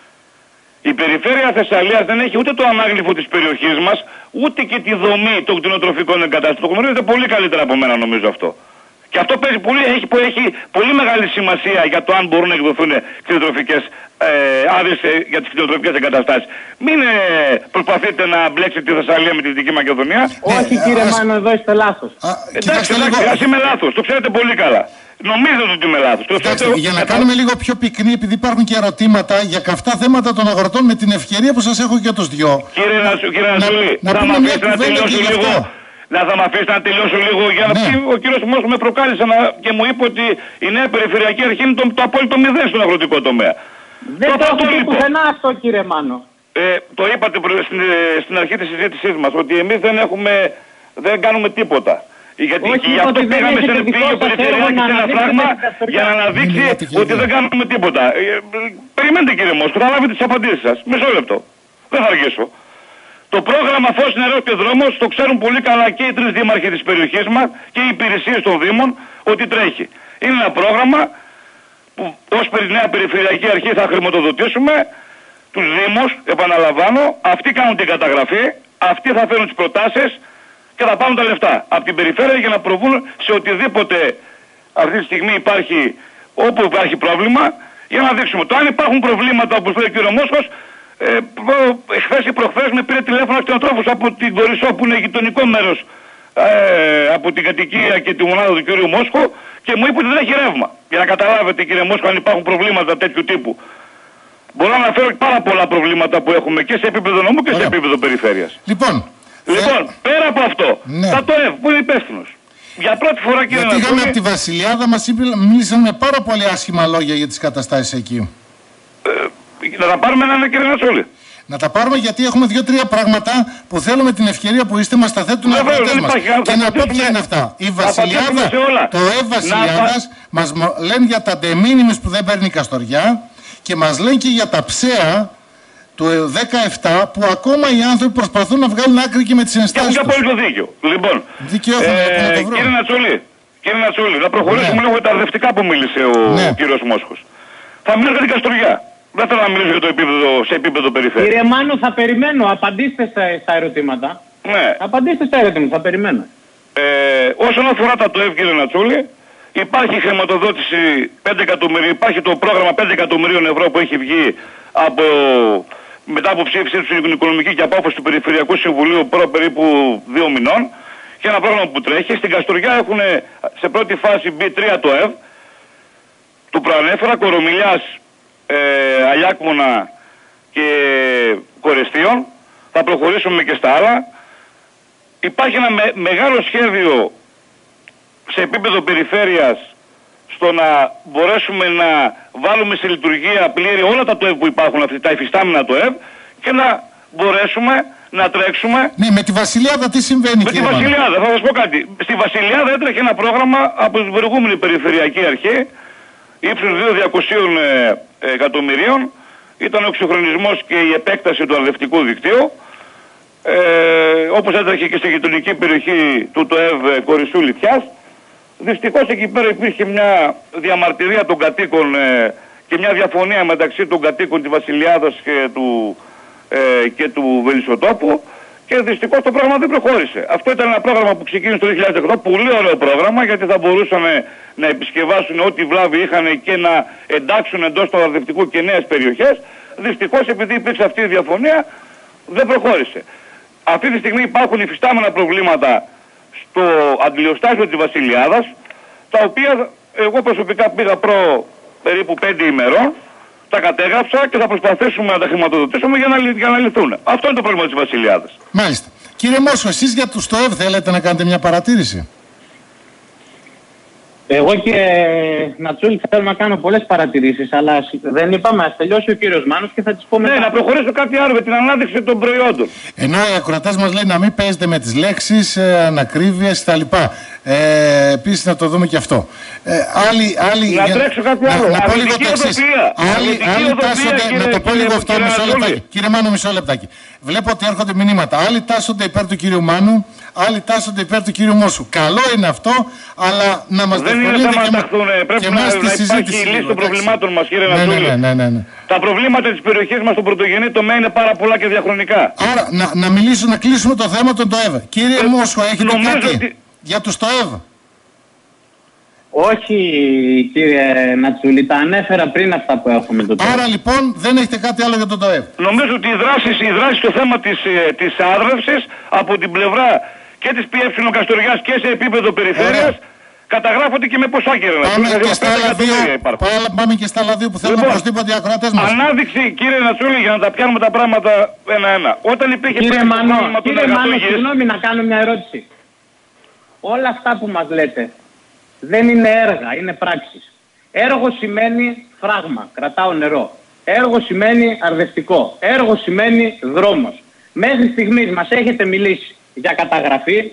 S4: Η περιφέρεια Θεσσαλίας δεν έχει ούτε το ανάγλυφο της περιοχής μας, ούτε και τη δομή των κτηνοτροφικών εγκαταστάσεων. Το γνωρίζετε πολύ καλύτερα από μένα νομίζω αυτό. Και αυτό παίζει πολύ, έχει, έχει πολύ μεγάλη σημασία για το αν μπορούν να εκδοθούν κτηνοτροφικές ε, άδειες ε, για τις κτηνοτροφικές εγκαταστάσεις. Μην ε, προσπαθείτε να μπλέξετε τη Θεσσαλία με τη Δυτική Μακεδονία.
S5: Όχι κύριε ας... Μάνο, εδώ είστε λάθος.
S3: Α,
S4: εντάξει, εντάξει, ας είμαι λάθος, το ξέρετε πολύ καλά. Νομίζετε ότι είμαι λάθος.
S3: Κοιτάξτε, για να κάνουμε λίγο πιο πυκνή, επειδή υπάρχουν και ερωτήματα για καυτά θέματα των αγροτών, με την ευκαιρία που σας έχω και τους δυο.
S4: Κύριε Νασούλη,
S3: να, να, να πούμε μια κουβέντα και γι' αυτό.
S4: Να θα με αφήσετε να τελειώσω λίγο για να
S3: ναι.
S4: πει ο κύριος Μόσκος με προκάλεσε να... και μου είπε ότι η Νέα Περιφερειακή Αρχή είναι το, το απόλυτο μηδέν στον αγροτικό τομέα.
S5: Δεν το έχω πει πουθενά αυτό κύριε Μάνο.
S4: Ε, το είπατε στην, στην αρχή της συζήτησής μας ότι εμείς δεν έχουμε, δεν κάνουμε τίποτα. Γιατί
S5: όχι,
S4: και γι' αυτό πήγαμε σε πήγε περιφερειάκι σε ένα φράγμα για να αναδείξει ότι δεν κάνουμε τίποτα. Ε, περιμένετε κύριε Μόσκο, θα λάβετε τις απαντήσεις σας. Μισό λεπτό. Δεν θα αργήσω. Το πρόγραμμα Φως, Νερός και Δρόμος το ξέρουν πολύ καλά και οι τρεις δήμαρχοι της περιοχής μας και οι υπηρεσίες των Δήμων ότι τρέχει. Είναι ένα πρόγραμμα που ως Νέα Περιφερειακή Αρχή θα χρηματοδοτήσουμε τους Δήμους, επαναλαμβάνω, αυτοί κάνουν την καταγραφή, αυτοί θα φέρουν τις προτάσεις και θα πάρουν τα λεφτά από την περιφέρεια για να προβούν σε οτιδήποτε αυτή τη στιγμή υπάρχει, όπου υπάρχει πρόβλημα, για να δείξουμε. Το αν υπάρχουν προβλήματα όπως λέει ο κ. Μόσκος, Ε, χθες ή προχθές με πήρε τηλέφωνο κτηνοτρόφος από την Κορισό που είναι γειτονικό μέρος ε, από την κατοικία και τη μονάδα του κ. Μόσκο και μου είπε ότι δεν έχει ρεύμα. Για να καταλάβετε κύριε Μόσκο αν υπάρχουν προβλήματα τέτοιου τύπου. Μπορώ να αναφέρω πάρα πολλά προβλήματα που έχουμε και σε επίπεδο νομού και Ωραία. σε επίπεδο περιφέρειας.
S3: Λοιπόν,
S4: λοιπόν ε... πέρα από αυτό,
S3: ναι.
S4: θα το ΕΒ που είναι υπεύθυνος. Για πρώτη φορά κύριε
S3: Γιατί είχαμε από τη Βασιλιάδα μας μίλησαν με πάρα πολύ άσχημα λόγια για τις καταστάσεις εκεί.
S4: Ε, Να τα πάρουμε ένα κύριε Νασούλη.
S3: Να τα πάρουμε γιατί έχουμε δύο-τρία πράγματα που θέλουμε την ευκαιρία που είστε μας τα θέτουν οι αγρότες μας. Και να πω ποια είναι αυτά. Η Βασιλιάδα, το ΕΒ Βασιλιάδας μας λένε για τα ντεμίνιμες που δεν παίρνει η Καστοριά και μας λένε και για τα ψέα του δεκαεπτά που ακόμα οι άνθρωποι προσπαθούν να βγάλουν άκρη και με τις ενστάσεις τους.
S4: Έχουν και απόλυτο δίκιο. Λοιπόν,
S3: δίκιο έχουν, ε, να το βρω.
S4: Κύριε Νατσούλη, κύριε Νατσούλη, να προχωρήσουμε ναι. λίγο τα αρδευτικά που μίλησε ο ναι. κύριος Μόσκος. Θα μιλήσω για την Καστοριά. Δεν θέλω να μιλήσω για το επίπεδο, σε επίπεδο περιφέρειας.
S5: Κύριε Μάνο, θα περιμένω. Απαντήστε στα, στα ερωτήματα.
S4: Ναι.
S5: Απαντήστε στα ερωτήματα, θα περιμένω.
S4: Ε, όσον αφορά τα ΤΟΕΒ, κύριε Νατσούλη, υπάρχει χρηματοδότηση πέντε εκατομμυρίων, υπάρχει το πρόγραμμα πέντε εκατομμυρίων ευρώ που έχει βγει από, μετά από ψήφιση του Οικονομική και απόφαση του Περιφερειακού Συμβουλίου προ περίπου δύο μηνών και ένα πρόγραμμα που τρέχει. Στην Καστοριά έχουν σε πρώτη φάση μπει τρία ΤΟΕΒ, του προανέφερα, Κορομιλιάς, Ε, Αλιάκμονα και Κορεστίων. Θα προχωρήσουμε και στα άλλα. Υπάρχει ένα με, μεγάλο σχέδιο σε επίπεδο περιφέρειας στο να μπορέσουμε να βάλουμε σε λειτουργία πλήρη όλα τα ΤΟΕΒ που υπάρχουν, αυτή, τα υφιστάμενα ΤΟΕΒ και να μπορέσουμε να τρέξουμε.
S3: Ναι, με τη Βασιλιάδα τι συμβαίνει
S4: με
S3: κύριε
S4: τη Βασιλιάδα, θα σας πω κάτι. Στη Βασιλιάδα έτρεχε ένα πρόγραμμα από την προηγούμενη Περιφερειακή Αρχή ύψους δύο χιλιάδες διακόσια ε, εκατομμυρίων, ήταν ο εξυγχρονισμός και η επέκταση του αρδευτικού δικτύου, ε, όπως έτρεχε και στη γειτονική περιοχή του ΤΟΕΒ Κορισού Λιθιάς. Δυστυχώς εκεί πέρα υπήρχε μια διαμαρτυρία των κατοίκων ε, και μια διαφωνία μεταξύ των κατοίκων της Βασιλιάδας και του, ε, και του Βελισσοτόπου και δυστυχώς το πρόγραμμα δεν προχώρησε. Αυτό ήταν ένα πρόγραμμα που ξεκίνησε το δύο χιλιάδες οκτώ, πολύ ωραίο πρόγραμμα, γιατί θα μπορούσαν να επισκευάσουν ό,τι βλάβη είχαν και να εντάξουν εντός του αρδευτικού και νέες περιοχές. Δυστυχώς, επειδή υπήρξε αυτή η διαφωνία, δεν προχώρησε. Αυτή τη στιγμή υπάρχουν υφιστάμενα προβλήματα στο αντιλιοστάσιο της Βασιλιάδας, τα οποία εγώ προσωπικά πήγα προ περίπου πέντε ημερών, τα κατέγραψα και θα προσπαθήσουμε να τα χρηματοδοτήσουμε για να, για να λυθούν. Αυτό είναι το πρόβλημα της Βασιλιάδας.
S3: Μάλιστα. Κύριε Μόσχο, εσείς για τους ΤΟΕΒ θέλετε να κάνετε μια παρατήρηση?
S5: Εγώ και Νατσούλη θέλω να κάνω πολλές παρατηρήσεις, αλλά δεν είπαμε, ας τελειώσει ο κύριος Μάνος και θα τις πούμε.
S4: Ναι, να προχωρήσω κάτι άλλο με την ανάδειξη των προϊόντων.
S3: Ενώ οι ακροατές μας λένε να μην παίζετε με τις λέξεις, ε, ανακρίβειες κτλ. Ε, επίσης να το δούμε και αυτό. Ε, άλλοι, άλλοι,
S4: να για... τρέξω κάτι άλλο.
S3: Να, να πω λίγο το εξής. Άλλοι, άλλοι τάσσονται, να το πω λίγο αυτό, μισό λεπτάκι. Κύριε Μάνο, μισό λεπτάκι. Βλέπω ότι έρχονται μηνύματα. Άλλοι τάσσονται υπέρ του κύριου Μάνου, άλλοι τάσσονται υπέρ του κύριου Μόσου. Καλό είναι αυτό, αλλά να μας
S4: διευκολύνετε και, και εμάς τη συζήτηση. Υπάρχει λύση των προβλημάτων μας, κύριε
S3: ναι,
S4: Νατσούλη.
S3: Ναι, ναι, ναι, ναι.
S4: Τα προβλήματα της περιοχής μας στο πρωτογενή τομέα είναι πάρα πολλά και διαχρονικά.
S3: Άρα, να, να μιλήσω, να κλείσουμε το θέμα των ΤΟΕΒ. Κύριε ε, Μόσχο, έχετε κάτι ότι... για τους ΤΟΕΒ?
S5: Όχι, κύριε Νατσούλη, τα ανέφερα πριν αυτά που έχουμε το ΤΟΕΒ.
S3: Άρα λοιπόν δεν έχετε κάτι άλλο για το ΤΟΕΒ?
S4: Νομίζω ότι η δράση, η δράση στο θέμα της, της άρδευσης από την πλευρά και της ΠΕ Καστοριάς και σε επίπεδο περιφέρειας καταγράφονται και με ποσά, κύριε Νατσούλη.
S3: Πάμε, και στα άλλα δύο, πάμε και στα άλλα δύο που θέλουν λοιπόν, οπωσδήποτε οι ακροατές μας.
S4: Ανάδειξη, κύριε Νατσούλη, για να τα πιάνουμε τα πράγματα ένα-ένα. Όταν υπήρχε
S5: κύριε Μανώ, κύριε Μανώ, συγγνώμη να κάνω μια ερώτηση. Όλα αυτά που μας λέτε δεν είναι έργα, είναι πράξεις. Έργο σημαίνει φράγμα, κρατάω νερό. Έργο σημαίνει αρδευτικό. Έργο σημαίνει δρόμος. Μέχρι στιγμής μας έχετε μιλήσει για καταγραφή,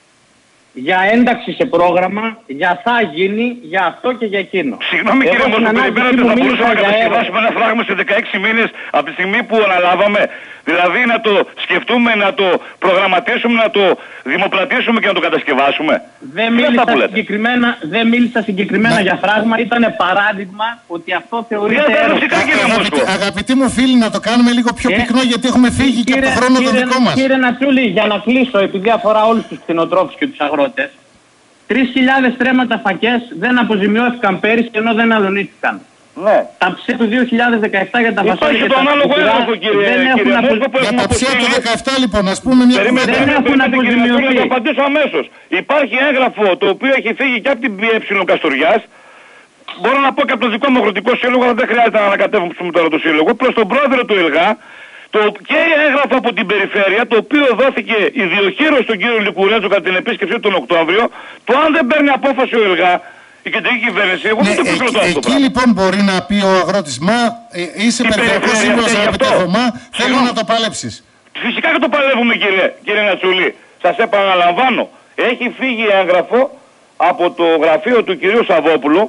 S5: για ένταξη σε πρόγραμμα, για θα γίνει, για αυτό και για εκείνο.
S4: Συγγνώμη κύριε Μόσχο, περιμένετε θα μπορούσαμε να κατασκευάσουμε ένα φράγμα σε δεκαέξι μήνες από τη στιγμή που αναλάβαμε. Δηλαδή να το σκεφτούμε, να το προγραμματίσουμε, να το δημοπρατήσουμε και να το κατασκευάσουμε.
S5: Δεν μίλησα συγκεκριμένα, δεν μίλησα συγκεκριμένα για φράγμα, ήταν παράδειγμα ότι αυτό θεωρείται έργο.
S3: Αγαπητοί, αγαπητοί μου φίλοι, να το κάνουμε λίγο πιο πυκνό γιατί έχουμε φύγει και από το χρόνο το δικό μας.
S5: Κύριε Νατσούλη, για να κλείσω, επειδή αφορά όλους τους κτηνοτρόφους και τους αγρότες, τρεις χιλιάδες τρέματα φακές δεν αποζημιώθηκαν πέρυσι ενώ δεν αλωνίστηκαν.
S4: Ναι.
S5: Τα ψέ του δύο χιλιάδες δεκαεπτά για τα φασόλια και τα
S4: έγγραφο, κύριε,
S5: δεν έχουν αποζημιωθεί.
S3: Για τα ψέ του δεκαεπτά λοιπόν, ας πούμε μια κουβέντα.
S5: Δεν έχουν αποζημιωθεί.
S4: Να το απαντήσω αμέσως. Υπάρχει έγγραφο το οποίο έχει φύγει και από την ΠΕ Καστοριάς. Μπορώ να πω και από το δικό μου αγροτικό σύλλογο, αλλά δεν χρειάζεται να ανακατεύουμε τώρα το σύλλογο. Προς τον πρόεδρο του ΕΛΓΑ, το, και έγγραφο από την περιφέρεια, το οποίο δόθηκε ιδιοχείρος στον κύριο Λικουρέτζο κατά την επίσκεψη τον Οκτώβριο, το αν δεν παίρνει απόφαση ο ΕΛΓΑ, η κεντρική κυβέρνηση, εγώ
S3: ναι,
S4: δεν το επικροτώ αυτό.
S3: Εκεί λοιπόν μπορεί να πει ο αγρότης, μα ε, είσαι περιφερειακός σύμβουλος, αγαπητέ Θωμά, θέλω να το παλέψεις.
S4: Φυσικά και το παλεύουμε, κύριε, κύριε Νατσούλη. Σας επαναλαμβάνω, έχει φύγει έγγραφο από το γραφείο του κυρίου Σαββόπουλου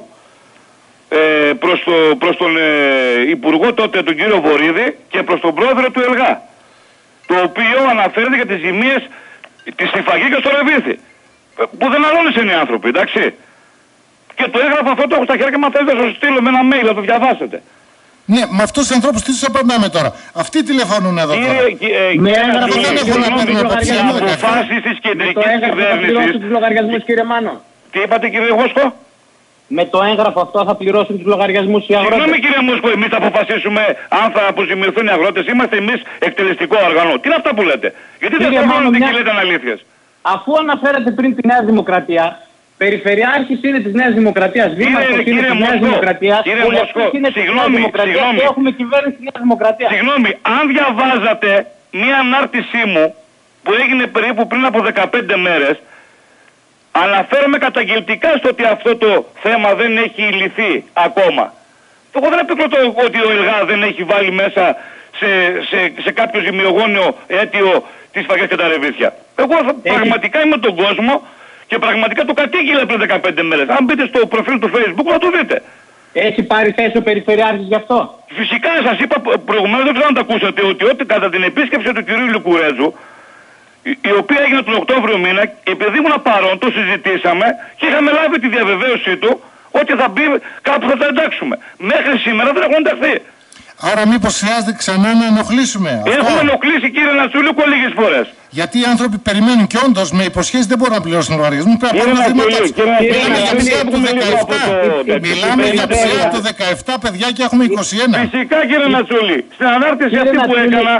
S4: ε, προς, το, προς τον ε, Υπουργό τότε, τον κύριο Βορίδη, και προς τον πρόεδρο του ΕΛΓΑ, το οποίο αναφέρεται για τις ζημίες της Συφαγή και στο Ρεβίθι, που δεν αλώνησαν οι άνθρωποι, εντάξει. Και το έγραφα αυτό το έχω στα χέρια και μα θέλετε να σας στείλω με ένα mail να το διαβάσετε.
S3: Ναι, με αυτούς τους ανθρώπους τι τους απαντάμε τώρα. Αυτοί τηλεφωνούν εδώ τώρα.
S5: Με έγραφα
S3: δεν έχουν να παίρνουν απόψη.
S4: Αποφάσεις της κεντρικής κυβέρνησης.
S5: Τους λογαριασμούς, κύριε Μάνο.
S4: Τι είπατε, κύριε Μόσχο?
S5: Με το έγγραφο αυτό θα πληρώσουν τους λογαριασμούς οι αγρότες.
S4: Συγγνώμη, κύριε Μόσχο, εμείς θα αποφασίσουμε αν θα αποζημιωθούν οι αγρότες. Είμαστε εμείς εκτελεστικό όργανο. Τι είναι αυτά που λέτε? Γιατί δεν θέλετε και λέτε αναλήθειες?
S5: Αφού αναφέρατε πριν τη Νέα Δημοκρατία, Περιφερειάρχης είναι της Νέας Δημοκρατίας, Δήμαρχος είναι της Νέας Δημοκρατίας, Βουλευτής είναι της Νέας Δημοκρατίας και έχουμε κυβέρνηση της Νέας Δημοκρατίας.
S4: Συγγνώμη, αν διαβάζατε μία ανάρτησή μου που έγινε περίπου πριν από δεκαπέντε μέρες, αναφέρομαι καταγγελτικά στο ότι αυτό το θέμα δεν έχει λυθεί ακόμα. Εγώ δεν επικροτώ ότι ο ΕΛΓΑ δεν έχει βάλει μέσα σε, σε, σε κάποιο ζημιογόνιο αίτιο τις φαγές και τα ρεβίθια. Εγώ έχει... πραγματικά είμαι τον κόσμο και πραγματικά το κατήγγειλα πριν δεκαπέντε μέρες. Αν μπείτε στο προφίλ του Facebook να το δείτε.
S5: Έχει πάρει θέση ο Περιφερειάρχης γι' αυτό?
S4: Φυσικά σας είπα προηγουμένως, δεν ξέρω αν το ακούσατε, ότι, ότι κατά την επίσκεψη του κυρίου Λικουρέτζου, η, η οποία έγινε τον Οκτώβριο μήνα, επειδή ήμουν παρόν, το συζητήσαμε και είχαμε λάβει τη διαβεβαίωσή του ότι θα μπει κάπου θα τα εντάξουμε. Μέχρι σήμερα δεν έχουν ενταχθεί.
S3: Άρα μήπως χρειάζεται ξανά να ενοχλήσουμε?
S4: Έχουμε αυτό ενοχλήσει, κύριε Νατσούλικο, λίγες φορές.
S3: Γιατί οι άνθρωποι περιμένουν και όντως με υποσχέσεις δεν μπορούν να πληρώσουν λογαριασμούς. Πρέπει να πάρουν τα χρήματά τους. Μιλάμε για ψία από το δεκαεπτά. Μιλάμε για ψία από το δεκαεπτά, παιδιά, και έχουμε είκοσι ένα.
S4: Φυσικά, κύριε Νατσούλη. Στην ανάρτηση αυτή που έκανα,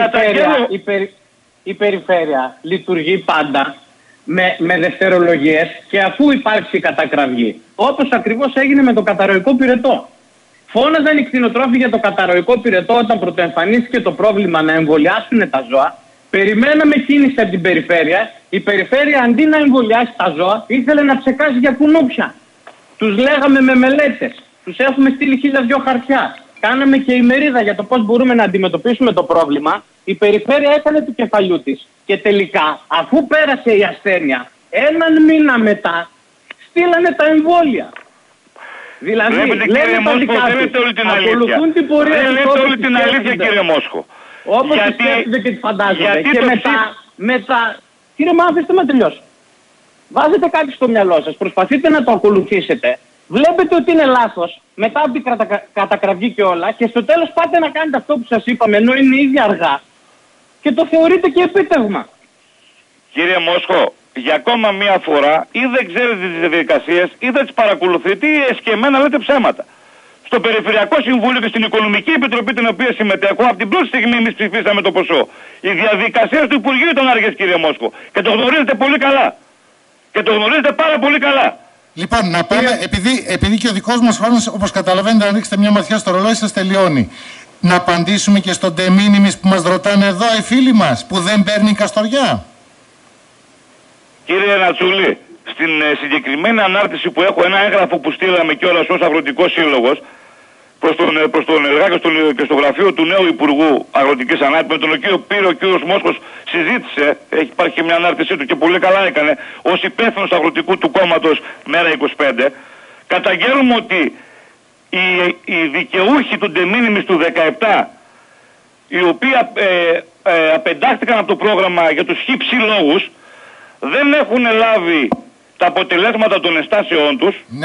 S5: η περιφέρεια λειτουργεί πάντα με, με δευτερολογίες και αφού υπάρξει κατακραυγή. Όπως ακριβώς έγινε με το καταρροϊκό πυρετό. Φώναζαν οι κτηνοτρόφοι για το καταρροϊκό πυρετό όταν πρωτοεμφανίστηκε το πρόβλημα να εμβολιάσουν τα ζώα. Περιμέναμε κίνηση από την περιφέρεια. Η περιφέρεια αντί να εμβολιάσει τα ζώα ήθελε να ψεκάσει για κουνούπια. Τους λέγαμε με μελέτες. Τους έχουμε στείλει χίλια δυο χαρτιά. Κάναμε και ημερίδα για το πώς μπορούμε να αντιμετωπίσουμε το πρόβλημα. Η περιφέρεια έκανε του κεφαλιού της. Και τελικά, αφού πέρασε η ασθένεια, έναν μήνα μετά στείλανε τα εμβόλια. Δηλαδή,
S4: βλέπετε, κύριε Μόσχο, δεν λέτε όλη την αλήθεια.
S5: Την πορεία
S4: δεν λέτε όλη την αλήθεια, κύριε Μόσχο.
S5: Όπως
S4: γιατί,
S5: τις σκέφτονται και τις φαντάζονται.
S4: Γιατί
S5: και
S4: το
S5: μετά, μετά... Κύριε Μα, αφήστε με τελειώσω. Βάζετε κάτι στο μυαλό σας, προσπαθείτε να το ακολουθήσετε. Βλέπετε ότι είναι λάθος, μετά από την κατα... κατακραυγή και όλα, και στο τέλος πάτε να κάνετε αυτό που σας είπαμε, ενώ είναι ήδη αργά. Και το θεωρείτε και επίτευγμα.
S4: Κύριε Μόσχο, για ακόμα μία φορά ή δεν ξέρετε τις διαδικασίες ή δεν τις παρακολουθείτε ή εσκεμμένα λέτε ψέματα. Στο Περιφερειακό Συμβούλιο και στην Οικονομική Επιτροπή, την οποία συμμετέχω, από την πρώτη στιγμή εμείς ψηφίσαμε το ποσό. Οι διαδικασίες του Υπουργείου ήταν άργες, κύριε Μόσχο. Και το γνωρίζετε πολύ καλά. Και το γνωρίζετε πάρα πολύ καλά.
S3: Λοιπόν, να πάμε, επειδή, επειδή και ο δικός μας χρόνος, όπως καταλαβαίνετε, αν ρίξετε μια ματιά στο ρολόι σας τελειώνει. Να απαντήσουμε και στον de minimis που μας ρωτάνε εδώ οι φίλοι μας, που δεν παίρνει καστοριά.
S4: Κύριε Νατσούλη, στην ε, συγκεκριμένη ανάρτηση που έχω, ένα έγγραφο που στείλαμε κιόλας ως Αγροτικός Σύλλογος προς τον, ε, προς τον ΕΛΓΑ και στο, και στο γραφείο του νέου Υπουργού Αγροτικής Ανάπτυξης, με τον οποίο πήρε ο κύριος Μόσχος, συζήτησε, έχει υπάρχει και μια ανάρτησή του και πολύ καλά έκανε, ως υπεύθυνος αγροτικού του κόμματος Μέρα είκοσι πέντε, καταγγέλνουμε ότι οι, οι δικαιούχοι του de minimis του δεκαεπτά, οι οποίοι ε, ε, απεντάχθηκαν από το πρόγραμμα για τους χύψη λόγους, δεν έχουν λάβει τα αποτελέσματα των ενστάσεών τους.
S3: Ναι.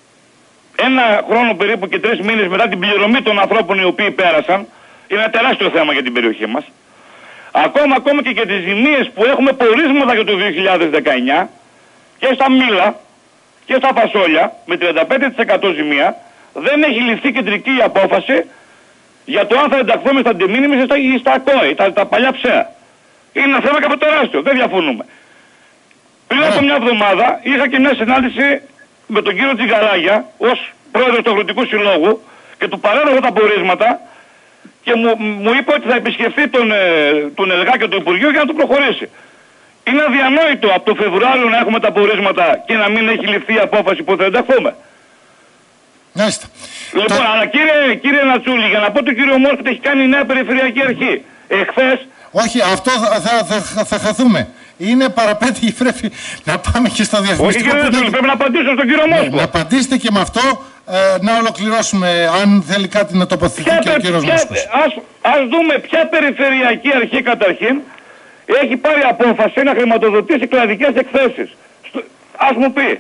S4: Ένα χρόνο περίπου και τρεις μήνες μετά την πληρωμή των ανθρώπων οι οποίοι πέρασαν. Είναι ένα τεράστιο θέμα για την περιοχή μας. Ακόμα, ακόμα και για τις ζημίες που έχουμε πορίσματα για το δύο χιλιάδες δεκαεννιά και στα μήλα και στα φασόλια με τριάντα πέντε τοις εκατό ζημία, δεν έχει ληφθεί κεντρική απόφαση για το αν θα ενταχθούμε στα de minimis ή στα κόη, τα, τα παλιά ψέα. Είναι ένα θέμα καποτεράστιο, δεν διαφωνούμε. Πριν από μια εβδομάδα είχα και μια συνάντηση με τον κύριο Τσιγαράγια ως πρόεδρος του Αγροτικού Συλλόγου και του παρέλαβα τα πορίσματα και μου, μου είπε ότι θα επισκεφθεί τον, ε, τον ΕΛΓΑ και το Υπουργείο για να το προχωρήσει. Είναι αδιανόητο από το Φεβρουάριο να έχουμε τα πορίσματα και να μην έχει ληφθεί η απόφαση που θα ενταχθούμε.
S3: Μάλιστα.
S4: Λοιπόν, το... αλλά κύριε, κύριε Νατσούλη, για να πω τον κύριο Μόρφη, έχει κάνει η νέα Περιφερειακή Αρχή. Εχθές...
S3: Όχι, αυτό θα, θα, θα, θα χαθούμε. Είναι παραπέντε, πρέπει να πάμε και στο διαφημιστικό.
S4: Όχι, κύριε Νατσούλη, πρέπει να απαντήσω στον κύριο Μόρφη.
S3: Ναι, να απαντήσετε και με αυτό, ε, να ολοκληρώσουμε, αν θέλει κάτι να τοποθετηθεί και ο κύριος Μόσχος.
S4: Ας, ας δούμε ποια Περιφερειακή Αρχή καταρχήν έχει πάρει απόφαση να χρηματοδοτήσει κλαδικές εκθέσεις. Ας μου πει.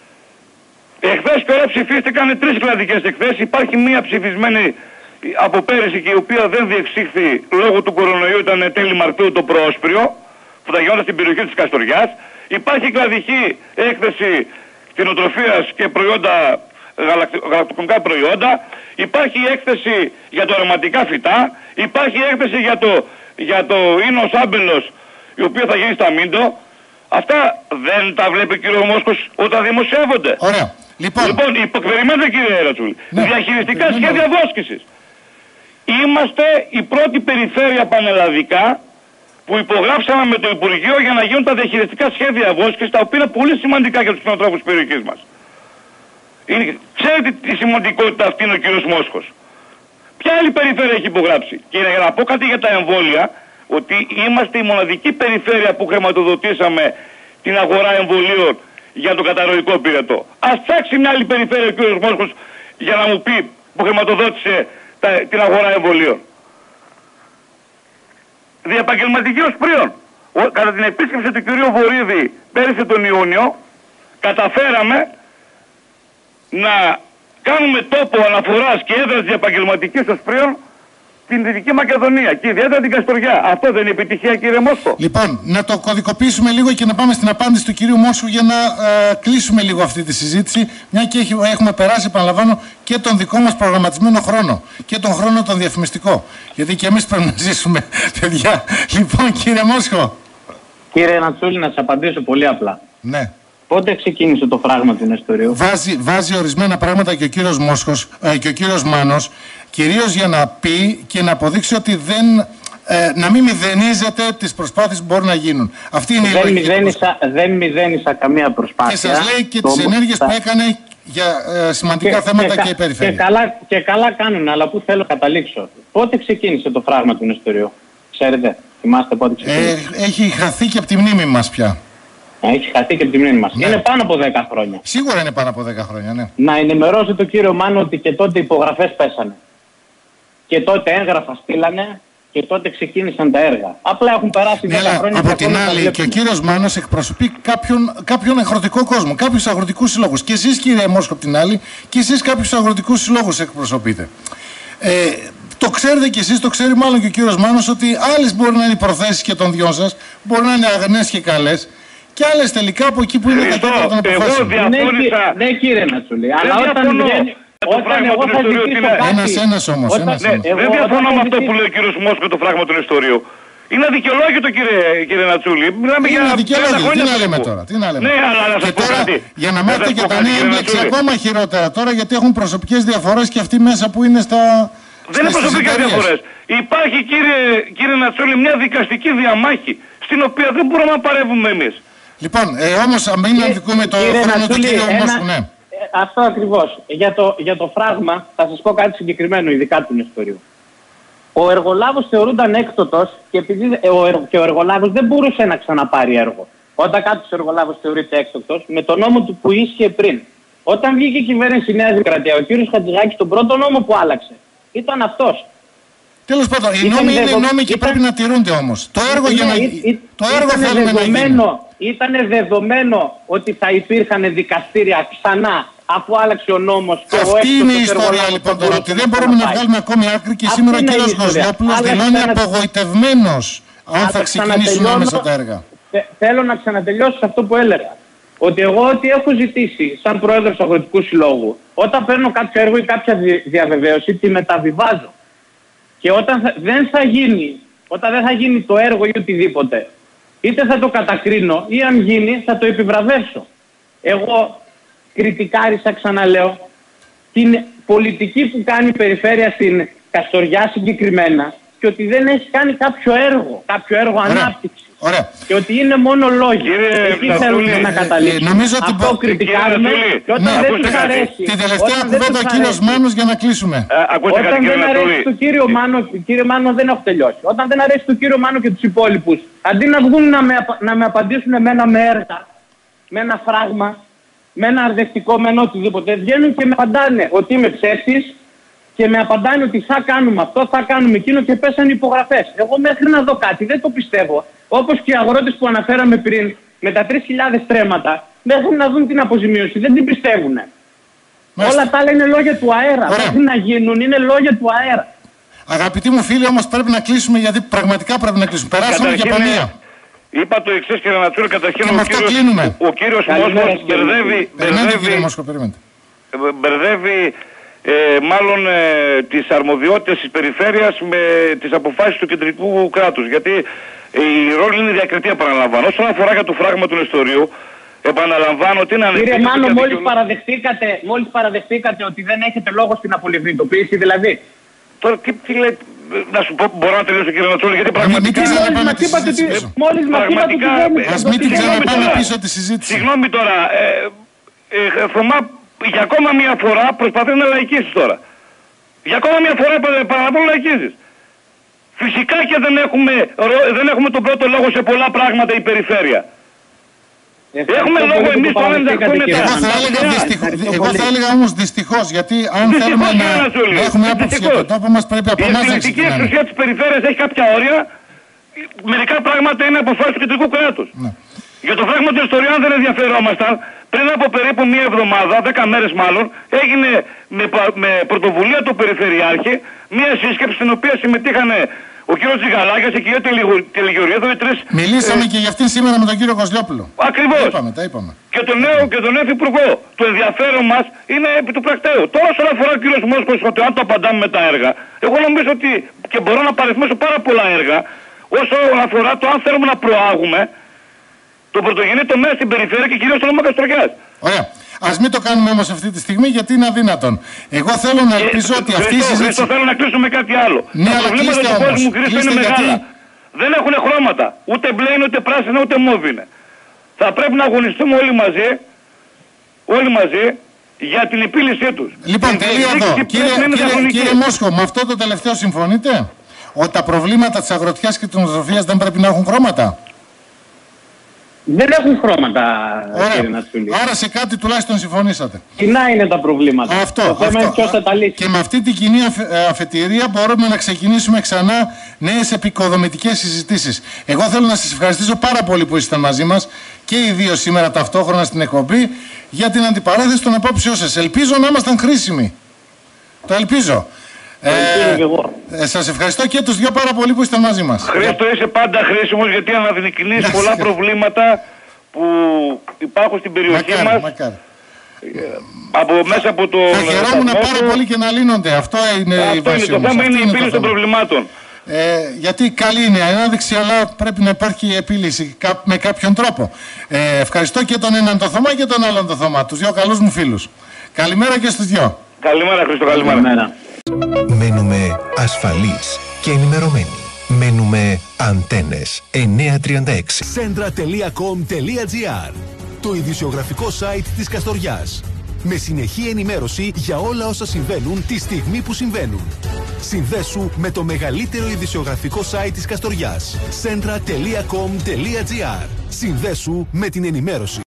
S4: Εχθές και ώρα ψηφίστηκαν τρεις κλαδικές εκθέσεις. Υπάρχει μία ψηφισμένη από πέρυσι και η οποία δεν διεξήχθη λόγω του κορονοϊού, ήταν τέλη Μαρτίου, το Προόσπριο, που θα γινόταν στην περιοχή της Καστοριάς. Υπάρχει κλαδική έκθεση κτηνοτροφίας και προϊόντα, γαλακτοκομικά προϊόντα. Υπάρχει έκθεση για το αρωματικά φυτά. Υπάρχει έκθεση για το, για το ίνος άμπελος, η οποία θα γίνει στα Μίντο. Αυτά δεν τα βλέπει ο κύριος Μόσχος όταν δημοσιεύονται.
S3: Ωραία. Λοιπόν,
S4: λοιπόν υποκριμμένετε κύριε Ρατσούλη, ναι, διαχειριστικά ναι, σχέδια ναι. δόσκησης. Είμαστε η πρώτη περιφέρεια πανελλαδικά που υπογράψαμε με το Υπουργείο για να γίνουν τα διαχειριστικά σχέδια βόσκησης, τα οποία είναι πολύ σημαντικά για τους κτηνοτρόφους της περιοχής μας. Είναι, ξέρετε τι σημαντικότητα αυτή είναι ο κύριος Μόσχος. Ποια άλλη περιφέρεια έχει υπογράψει? Και για να πω κάτι για τα εμβόλια, ότι είμαστε η μοναδική περιφέρεια που χρηματοδοτήσαμε την αγορά εμβολίων για το καταρροϊκό πυρετό. Ας ψάξει μια άλλη περιφέρεια ο κύριος Μόσχος για να μου πει που χρηματοδότησε τα, την αγορά εμβολίων. Διαπαγγελματική ως πρίον. Κατά την επίσκεψη του κυρίου Βορύδη πέρυσι τον Ιούνιο, καταφέραμε να κάνουμε τόπο αναφοράς και έδρας διαπαγγελματικής ως πρίον την Δυτική Μακεδονία και ιδιαίτερα την Καστοριά. Αυτό δεν είναι επιτυχία, κύριε Μόσχο?
S3: Λοιπόν, να το κωδικοποιήσουμε λίγο και να πάμε στην απάντηση του κυρίου Μόσχου για να ε, κλείσουμε λίγο αυτή τη συζήτηση. Μια και έχει, έχουμε περάσει, επαναλαμβάνω, και τον δικό μας προγραμματισμένο χρόνο και τον χρόνο τον διαφημιστικό. Γιατί και εμείς πρέπει να ζήσουμε, παιδιά. Λοιπόν, κύριε Μόσχο.
S5: Κύριε Νατσούλη, να σας απαντήσω πολύ απλά.
S3: Ναι.
S5: Πότε ξεκίνησε το φράγμα του Νεστορίου?
S3: Βάζει, βάζει ορισμένα πράγματα και ο κύριος Μόσχος ε, και ο κύριος Μάνος, κυρίως για να πει και να αποδείξει ότι δεν, ε, να μην μηδενίζεται τις προσπάθειες που μπορούν να γίνουν. Αυτή είναι η
S5: δεν
S3: λογική.
S5: Μηδένισα, δεν μηδένισα καμία προσπάθεια.
S3: Και σας λέει και
S5: το...
S3: τις ενέργειες
S5: θα...
S3: που έκανε για ε, σημαντικά
S5: και,
S3: θέματα και,
S5: και
S3: η περιφέρεια.
S5: Και καλά, και καλά κάνουν, αλλά πού θέλω να καταλήξω. Πότε ξεκίνησε το φράγμα του Νεστορίου? Ξέρετε, θυμάστε πότε ξεκίνησε?
S3: Ε, έχει χαθεί και από τη μνήμη μας πια.
S5: Έχει χαθεί και από τη μνήμη μας. Ναι. Είναι πάνω από δέκα χρόνια.
S3: Σίγουρα είναι πάνω από δέκα χρόνια, ναι.
S5: Να ενημερώσω τον κύριο Μάνο ότι και τότε υπογραφές πέσανε. Και τότε έγγραφα στείλανε και τότε ξεκίνησαν τα έργα. Απλά έχουν περάσει
S3: ναι,
S5: δέκα χρόνια.
S3: Από την άλλη, και ο κύριος Μάνος εκπροσωπεί κάποιον, κάποιον αγροτικό κόσμο, κάποιους αγροτικούς συλλόγους. Και εσείς, κύριε Μόσχο, από την άλλη, και εσείς κάποιους αγροτικούς συλλόγους εκπροσωπείτε. Ε, το ξέρετε κι εσείς, το ξέρει μάλλον και ο κύριος Μάνος, ότι άλλες μπορεί να είναι οι προθέσεις και των δυο σας, μπορεί να είναι αγνές και καλές. Και άλλες τελικά από εκεί που είναι τα κέντρα των αποφάσεων.
S5: Ναι, ναι, κύριε Νατσούλη, αλλά όταν βγαίνει. Όταν εγώ θα ζητήσω κάτι...
S3: Ένας, ένας όμως,
S5: όταν...
S3: ένας, ένας.
S4: Δεν διαφωνώ με αυτό που λέει ο κύριος Μόσχο το φράγμα του Νεστορίου. Είναι αδικαιολόγητο, κύριε, κύριε Νατσούλη. Μιλάμε
S3: είναι
S4: για
S3: αδικαιολόγητο, τι να λέμε τώρα. Τι να λέμε.
S4: Ναι, αλλά να
S3: και
S4: σας
S3: τώρα,
S4: κάτι.
S3: για να μάθετε και τα νέα έμπλεξη ακόμα χειρότερα τώρα, γιατί έχουν προσωπικές διαφορές και αυτοί μέσα που είναι στα...
S4: Δεν είναι προσωπικές διαφορές. Υπάρχει, κύριε, κύριε Νατσούλη, μια δικαστική διαμάχη, στην οποία δεν μπορούμε να παρεύουμε εμείς.
S3: Λοιπόν, ε, όμως αν μην αδικούμε το χρόνο του κύριου Μόσχου, ναι.
S5: Αυτό ακριβώς. Για το, για το φράγμα θα σας πω κάτι συγκεκριμένο, ειδικά του Νεστορίου. Ο εργολάβος θεωρούνταν έκτοτος και, επειδή, ε, ο, και ο εργολάβος δεν μπορούσε να ξαναπάρει έργο. Όταν κάποιος εργολάβος θεωρείται έκτοτος, με τον νόμο του που ίσχυε πριν. Όταν βγήκε η κυβέρνηση Νέα Δημοκρατία, ο κύριος Χατζηδάκης, τον πρώτο νόμο που άλλαξε ήταν αυτός.
S3: Τέλος πάντων, οι νόμοι είναι νόμοι και ήταν... πρέπει να τηρούνται όμως. Το έργο, για να... Ή, το έργο θέλουμε να γίνει.
S5: Ήταν δεδομένο ότι θα υπήρχαν δικαστήρια ξανά αφού άλλαξε ο νόμος. Και
S3: αυτή
S5: ο
S3: είναι η ιστορία λοιπόν τώρα, ότι δεν μπορούμε να βγάλουμε ακόμη άκρη και σήμερα ο κύριος Κοζιόπουλος δηλώνει απογοητευμένος αν θα ξεκινήσουν άμεσα τα έργα.
S5: Θέλω να ξανατελειώσω σε αυτό που έλεγα. Ότι εγώ ό,τι έχω ζητήσει σαν πρόεδρος του Αγροτικού Συλλόγου, όταν παίρνω κάποιο έργο ή κάποια διαβεβαίωση, τη μεταβιβάζω. Και όταν θα, δεν θα γίνει, όταν δεν θα γίνει το έργο ή οτιδήποτε, είτε θα το κατακρίνω ή αν γίνει θα το επιβραβεύσω. Εγώ κριτικάρισα, ξαναλέω, την πολιτική που κάνει η περιφέρεια στην Καστοριά συγκεκριμένα και ότι δεν έχει κάνει κάποιο έργο, κάποιο έργο ανάπτυξης.
S3: Ωραία.
S5: Και ότι είναι μόνο λόγια. Εκεί θέλουμε να καταλήξουμε.
S3: Νομίζω ότι
S5: αυτό κριτικάρουμε και όταν δεν τους αρέσει.
S3: Την τελευταία κουβέντα ο κύριος Μάνος για να κλείσουμε.
S5: Όταν δεν αρέσει του κύριο Μάνο, κύριε Μάνο δεν έχω τελειώσει. Όταν δεν αρέσει του κύριο Μάνο και τους υπόλοιπους, αντί να βγουν να με, να με απαντήσουν εμένα με έργα, με ένα φράγμα, με ένα αρδευτικό, με ένα οτιδήποτε, βγαίνουν και με απαντάνε ότι είμαι ψεύτης και με απαντάνε ότι θα κάνουμε αυτό, θα κάνουμε εκείνο και πέσανε υπογραφές. Εγώ μέχρι να δω κάτι δεν το πιστεύω. Όπως και οι αγρότες που αναφέραμε πριν με τα τρεις χιλιάδες τρέματα, μέχρι να δουν την αποζημίωση δεν την πιστεύουν. Όλα τα άλλα είναι λόγια του αέρα.
S3: Ωραία.
S5: Μέχρι να γίνουν είναι λόγια του αέρα.
S3: Αγαπητοί μου φίλοι, όμως πρέπει να κλείσουμε γιατί πραγματικά πρέπει να κλείσουμε. Περάσαμε για πανία.
S4: Είπα το εξής, κύριε Νατσούλη, καταρχήν
S3: ο κύριος,
S4: ο, ο κύριος Μόσχος μπερδεύει, μπερδεύει, μπερδεύει ε, μάλλον ε, τις αρμοδιότητες της περιφέρειας με τις αποφάσεις του κεντρικού κράτους. Γιατί ε, η ρόλη είναι διακριτή, επαναλαμβάνω. Όσον αφορά για το φράγμα του Νεστορίου, επαναλαμβάνω ότι είναι ανεπίτρεπτο.
S5: Κύριε Μάνο, μόλις παραδεχτήκατε, μόλις παραδεχτήκατε ότι δεν έχετε λόγο στην απολιγνητοποίηση, δηλαδή.
S4: Τώρα τι, τι λέει, να σου πω, μπορώ να τελειώσω κύριε Νατσούλη, γιατί πραγματικά...
S3: Μόλις μας είπατε ότι...
S5: Μόλις μας είπατε ότι...
S3: Ας μην την ξαναπάμε πίσω τη συζήτηση.
S4: Συγγνώμη τώρα, ε, ε, Θωμά, για ακόμα μια φορά προσπαθεί να λαϊκίσεις τώρα. Για ακόμα μια φορά παραπάνω λαϊκίσεις. Φυσικά και δεν έχουμε, δεν έχουμε τον πρώτο λόγο σε πολλά πράγματα η περιφέρεια. Έχουμε λόγο εμείς το αν δεχτούμε τα...
S3: Εγώ θα έλεγα όμως δυστυχώς, γιατί αν θέλουμε να έχουμε άποψη για τον τόπο μας πρέπει από εμάς να ξεκινάμε.
S4: Η εκλεκτική εξουσία της περιφέρειας έχει κάποια όρια, μερικά πράγματα είναι αποφάσεις του κεντρικού κράτους. Για το φράγμα του Νεστορίου, αν δεν ενδιαφερόμασταν, Πριν από περίπου μία εβδομάδα, δέκα μέρες μάλλον, έγινε με, με πρωτοβουλία του Περιφερειάρχη μία σύσκεψη στην οποία συμμετείχαν ο κύριος Τζιγαλάκης, η κυρία Τελιγιορίδου, οι τρεις...
S3: Μιλήσαμε ε... και για αυτήν σήμερα με τον κύριο Κοσλιόπουλο.
S4: Ακριβώς.
S3: Τα είπαμε, τα είπαμε.
S4: Και τον νέο και τον νέο υπουργό. Το ενδιαφέρον μας είναι επί του πρακτέου. Τώρα όσον αφορά ο κύριος Μόσχος, ότι αν το απαντάμε με τα έργα, εγώ νομίζω ότι, και μπορώ να παριθμίσω πάρα πολλά έργα, όσον αφορά το αν θέλουμε να προάγουμε το πρωτογενή τομέα στην περιφέρεια και κυρίως στο Δήμο Καστοριάς.
S3: Ωραία. Ας μην το κάνουμε όμως αυτή τη στιγμή γιατί είναι αδύνατον. Εγώ θέλω να ελπίζω ότι αυτή η συζήτηση...
S4: Χρήστο, θέλω να κλείσουμε κάτι άλλο.
S3: Ναι,
S4: τα προβλήματα του κόσμου, Χρήστο, είναι
S3: γιατί...
S4: μεγάλα. Δεν έχουν χρώματα. Ούτε μπλε είναι, ούτε πράσινο, ούτε μόβ είναι. Θα πρέπει να αγωνιστούμε όλοι μαζί, όλοι μαζί, για την επίλυσή τους.
S3: Λοιπόν, τελεία εδώ. Κύριε, κύριε, κύριε Μόσχο, με αυτό το τελευταίο συμφωνείτε? Ότι τα προβλήματα της αγροτιάς και της κτηνοτροφίας δεν πρέπει να έχουν χρώματα?
S5: Δεν έχουν χρώματα, κύριε Νατσούλη.
S3: Άρα σε κάτι τουλάχιστον συμφωνήσατε.
S5: Κοινά είναι τα προβλήματα.
S3: Αυτό,
S5: το θέμα
S3: αυτό.
S5: είναι ποιος θα τα λύσει.
S3: Και με αυτή την κοινή αφε, αφετηρία μπορούμε να ξεκινήσουμε ξανά νέες επικοδομητικές συζητήσεις. Εγώ θέλω να σας ευχαριστήσω πάρα πολύ που ήσασταν μαζί μας και οι δύο σήμερα ταυτόχρονα στην εκπομπή για την αντιπαράθεση των απόψεών σας. Ελπίζω να ήμασταν χρήσιμοι. Το ελπίζω. Ε, ε, σας ευχαριστώ και τους δυο πάρα πολύ που ήσταν μαζί μας.
S4: Χρήστο, είσαι πάντα χρήσιμος γιατί αναδεικνύεις πολλά προβλήματα που υπάρχουν στην περιοχή
S3: μακάρι,
S4: μας.
S3: Μακάρι.
S4: Από μέσα από το...
S3: Θα χαιρόμουν πάρα πολύ και να λύνονται. Αυτό είναι
S4: Αυτό
S3: η βάση
S4: είναι το θέμα, είναι η επίλυση των προβλημάτων.
S3: Ε, γιατί καλή είναι η ανάδειξη, αλλά πρέπει να υπάρχει επίλυση με κάποιον τρόπο. Ε, ευχαριστώ και τον έναν το Θωμά και τον άλλον το Θωμά, τους δυο καλούς μου φίλους. Καλημέρα και στους δυο.
S4: Καλημέρα Χρήστο, καλημέρα. καλημέρα.
S1: Μένουμε ασφαλείς και ενημερωμένοι. Μένουμε Αντένες εννιακόσια τριάντα έξι.
S2: Σέντρα τελεία κομ τελεία τζι άρ, το ειδησιογραφικό site της Καστοριάς. Με συνεχή ενημέρωση για όλα όσα συμβαίνουν τη στιγμή που συμβαίνουν. Συνδέσου με το μεγαλύτερο ειδησιογραφικό site της Καστοριάς. σέντρα τελεία κομ τελεία τζι άρ. Συνδέσου με την ενημέρωση.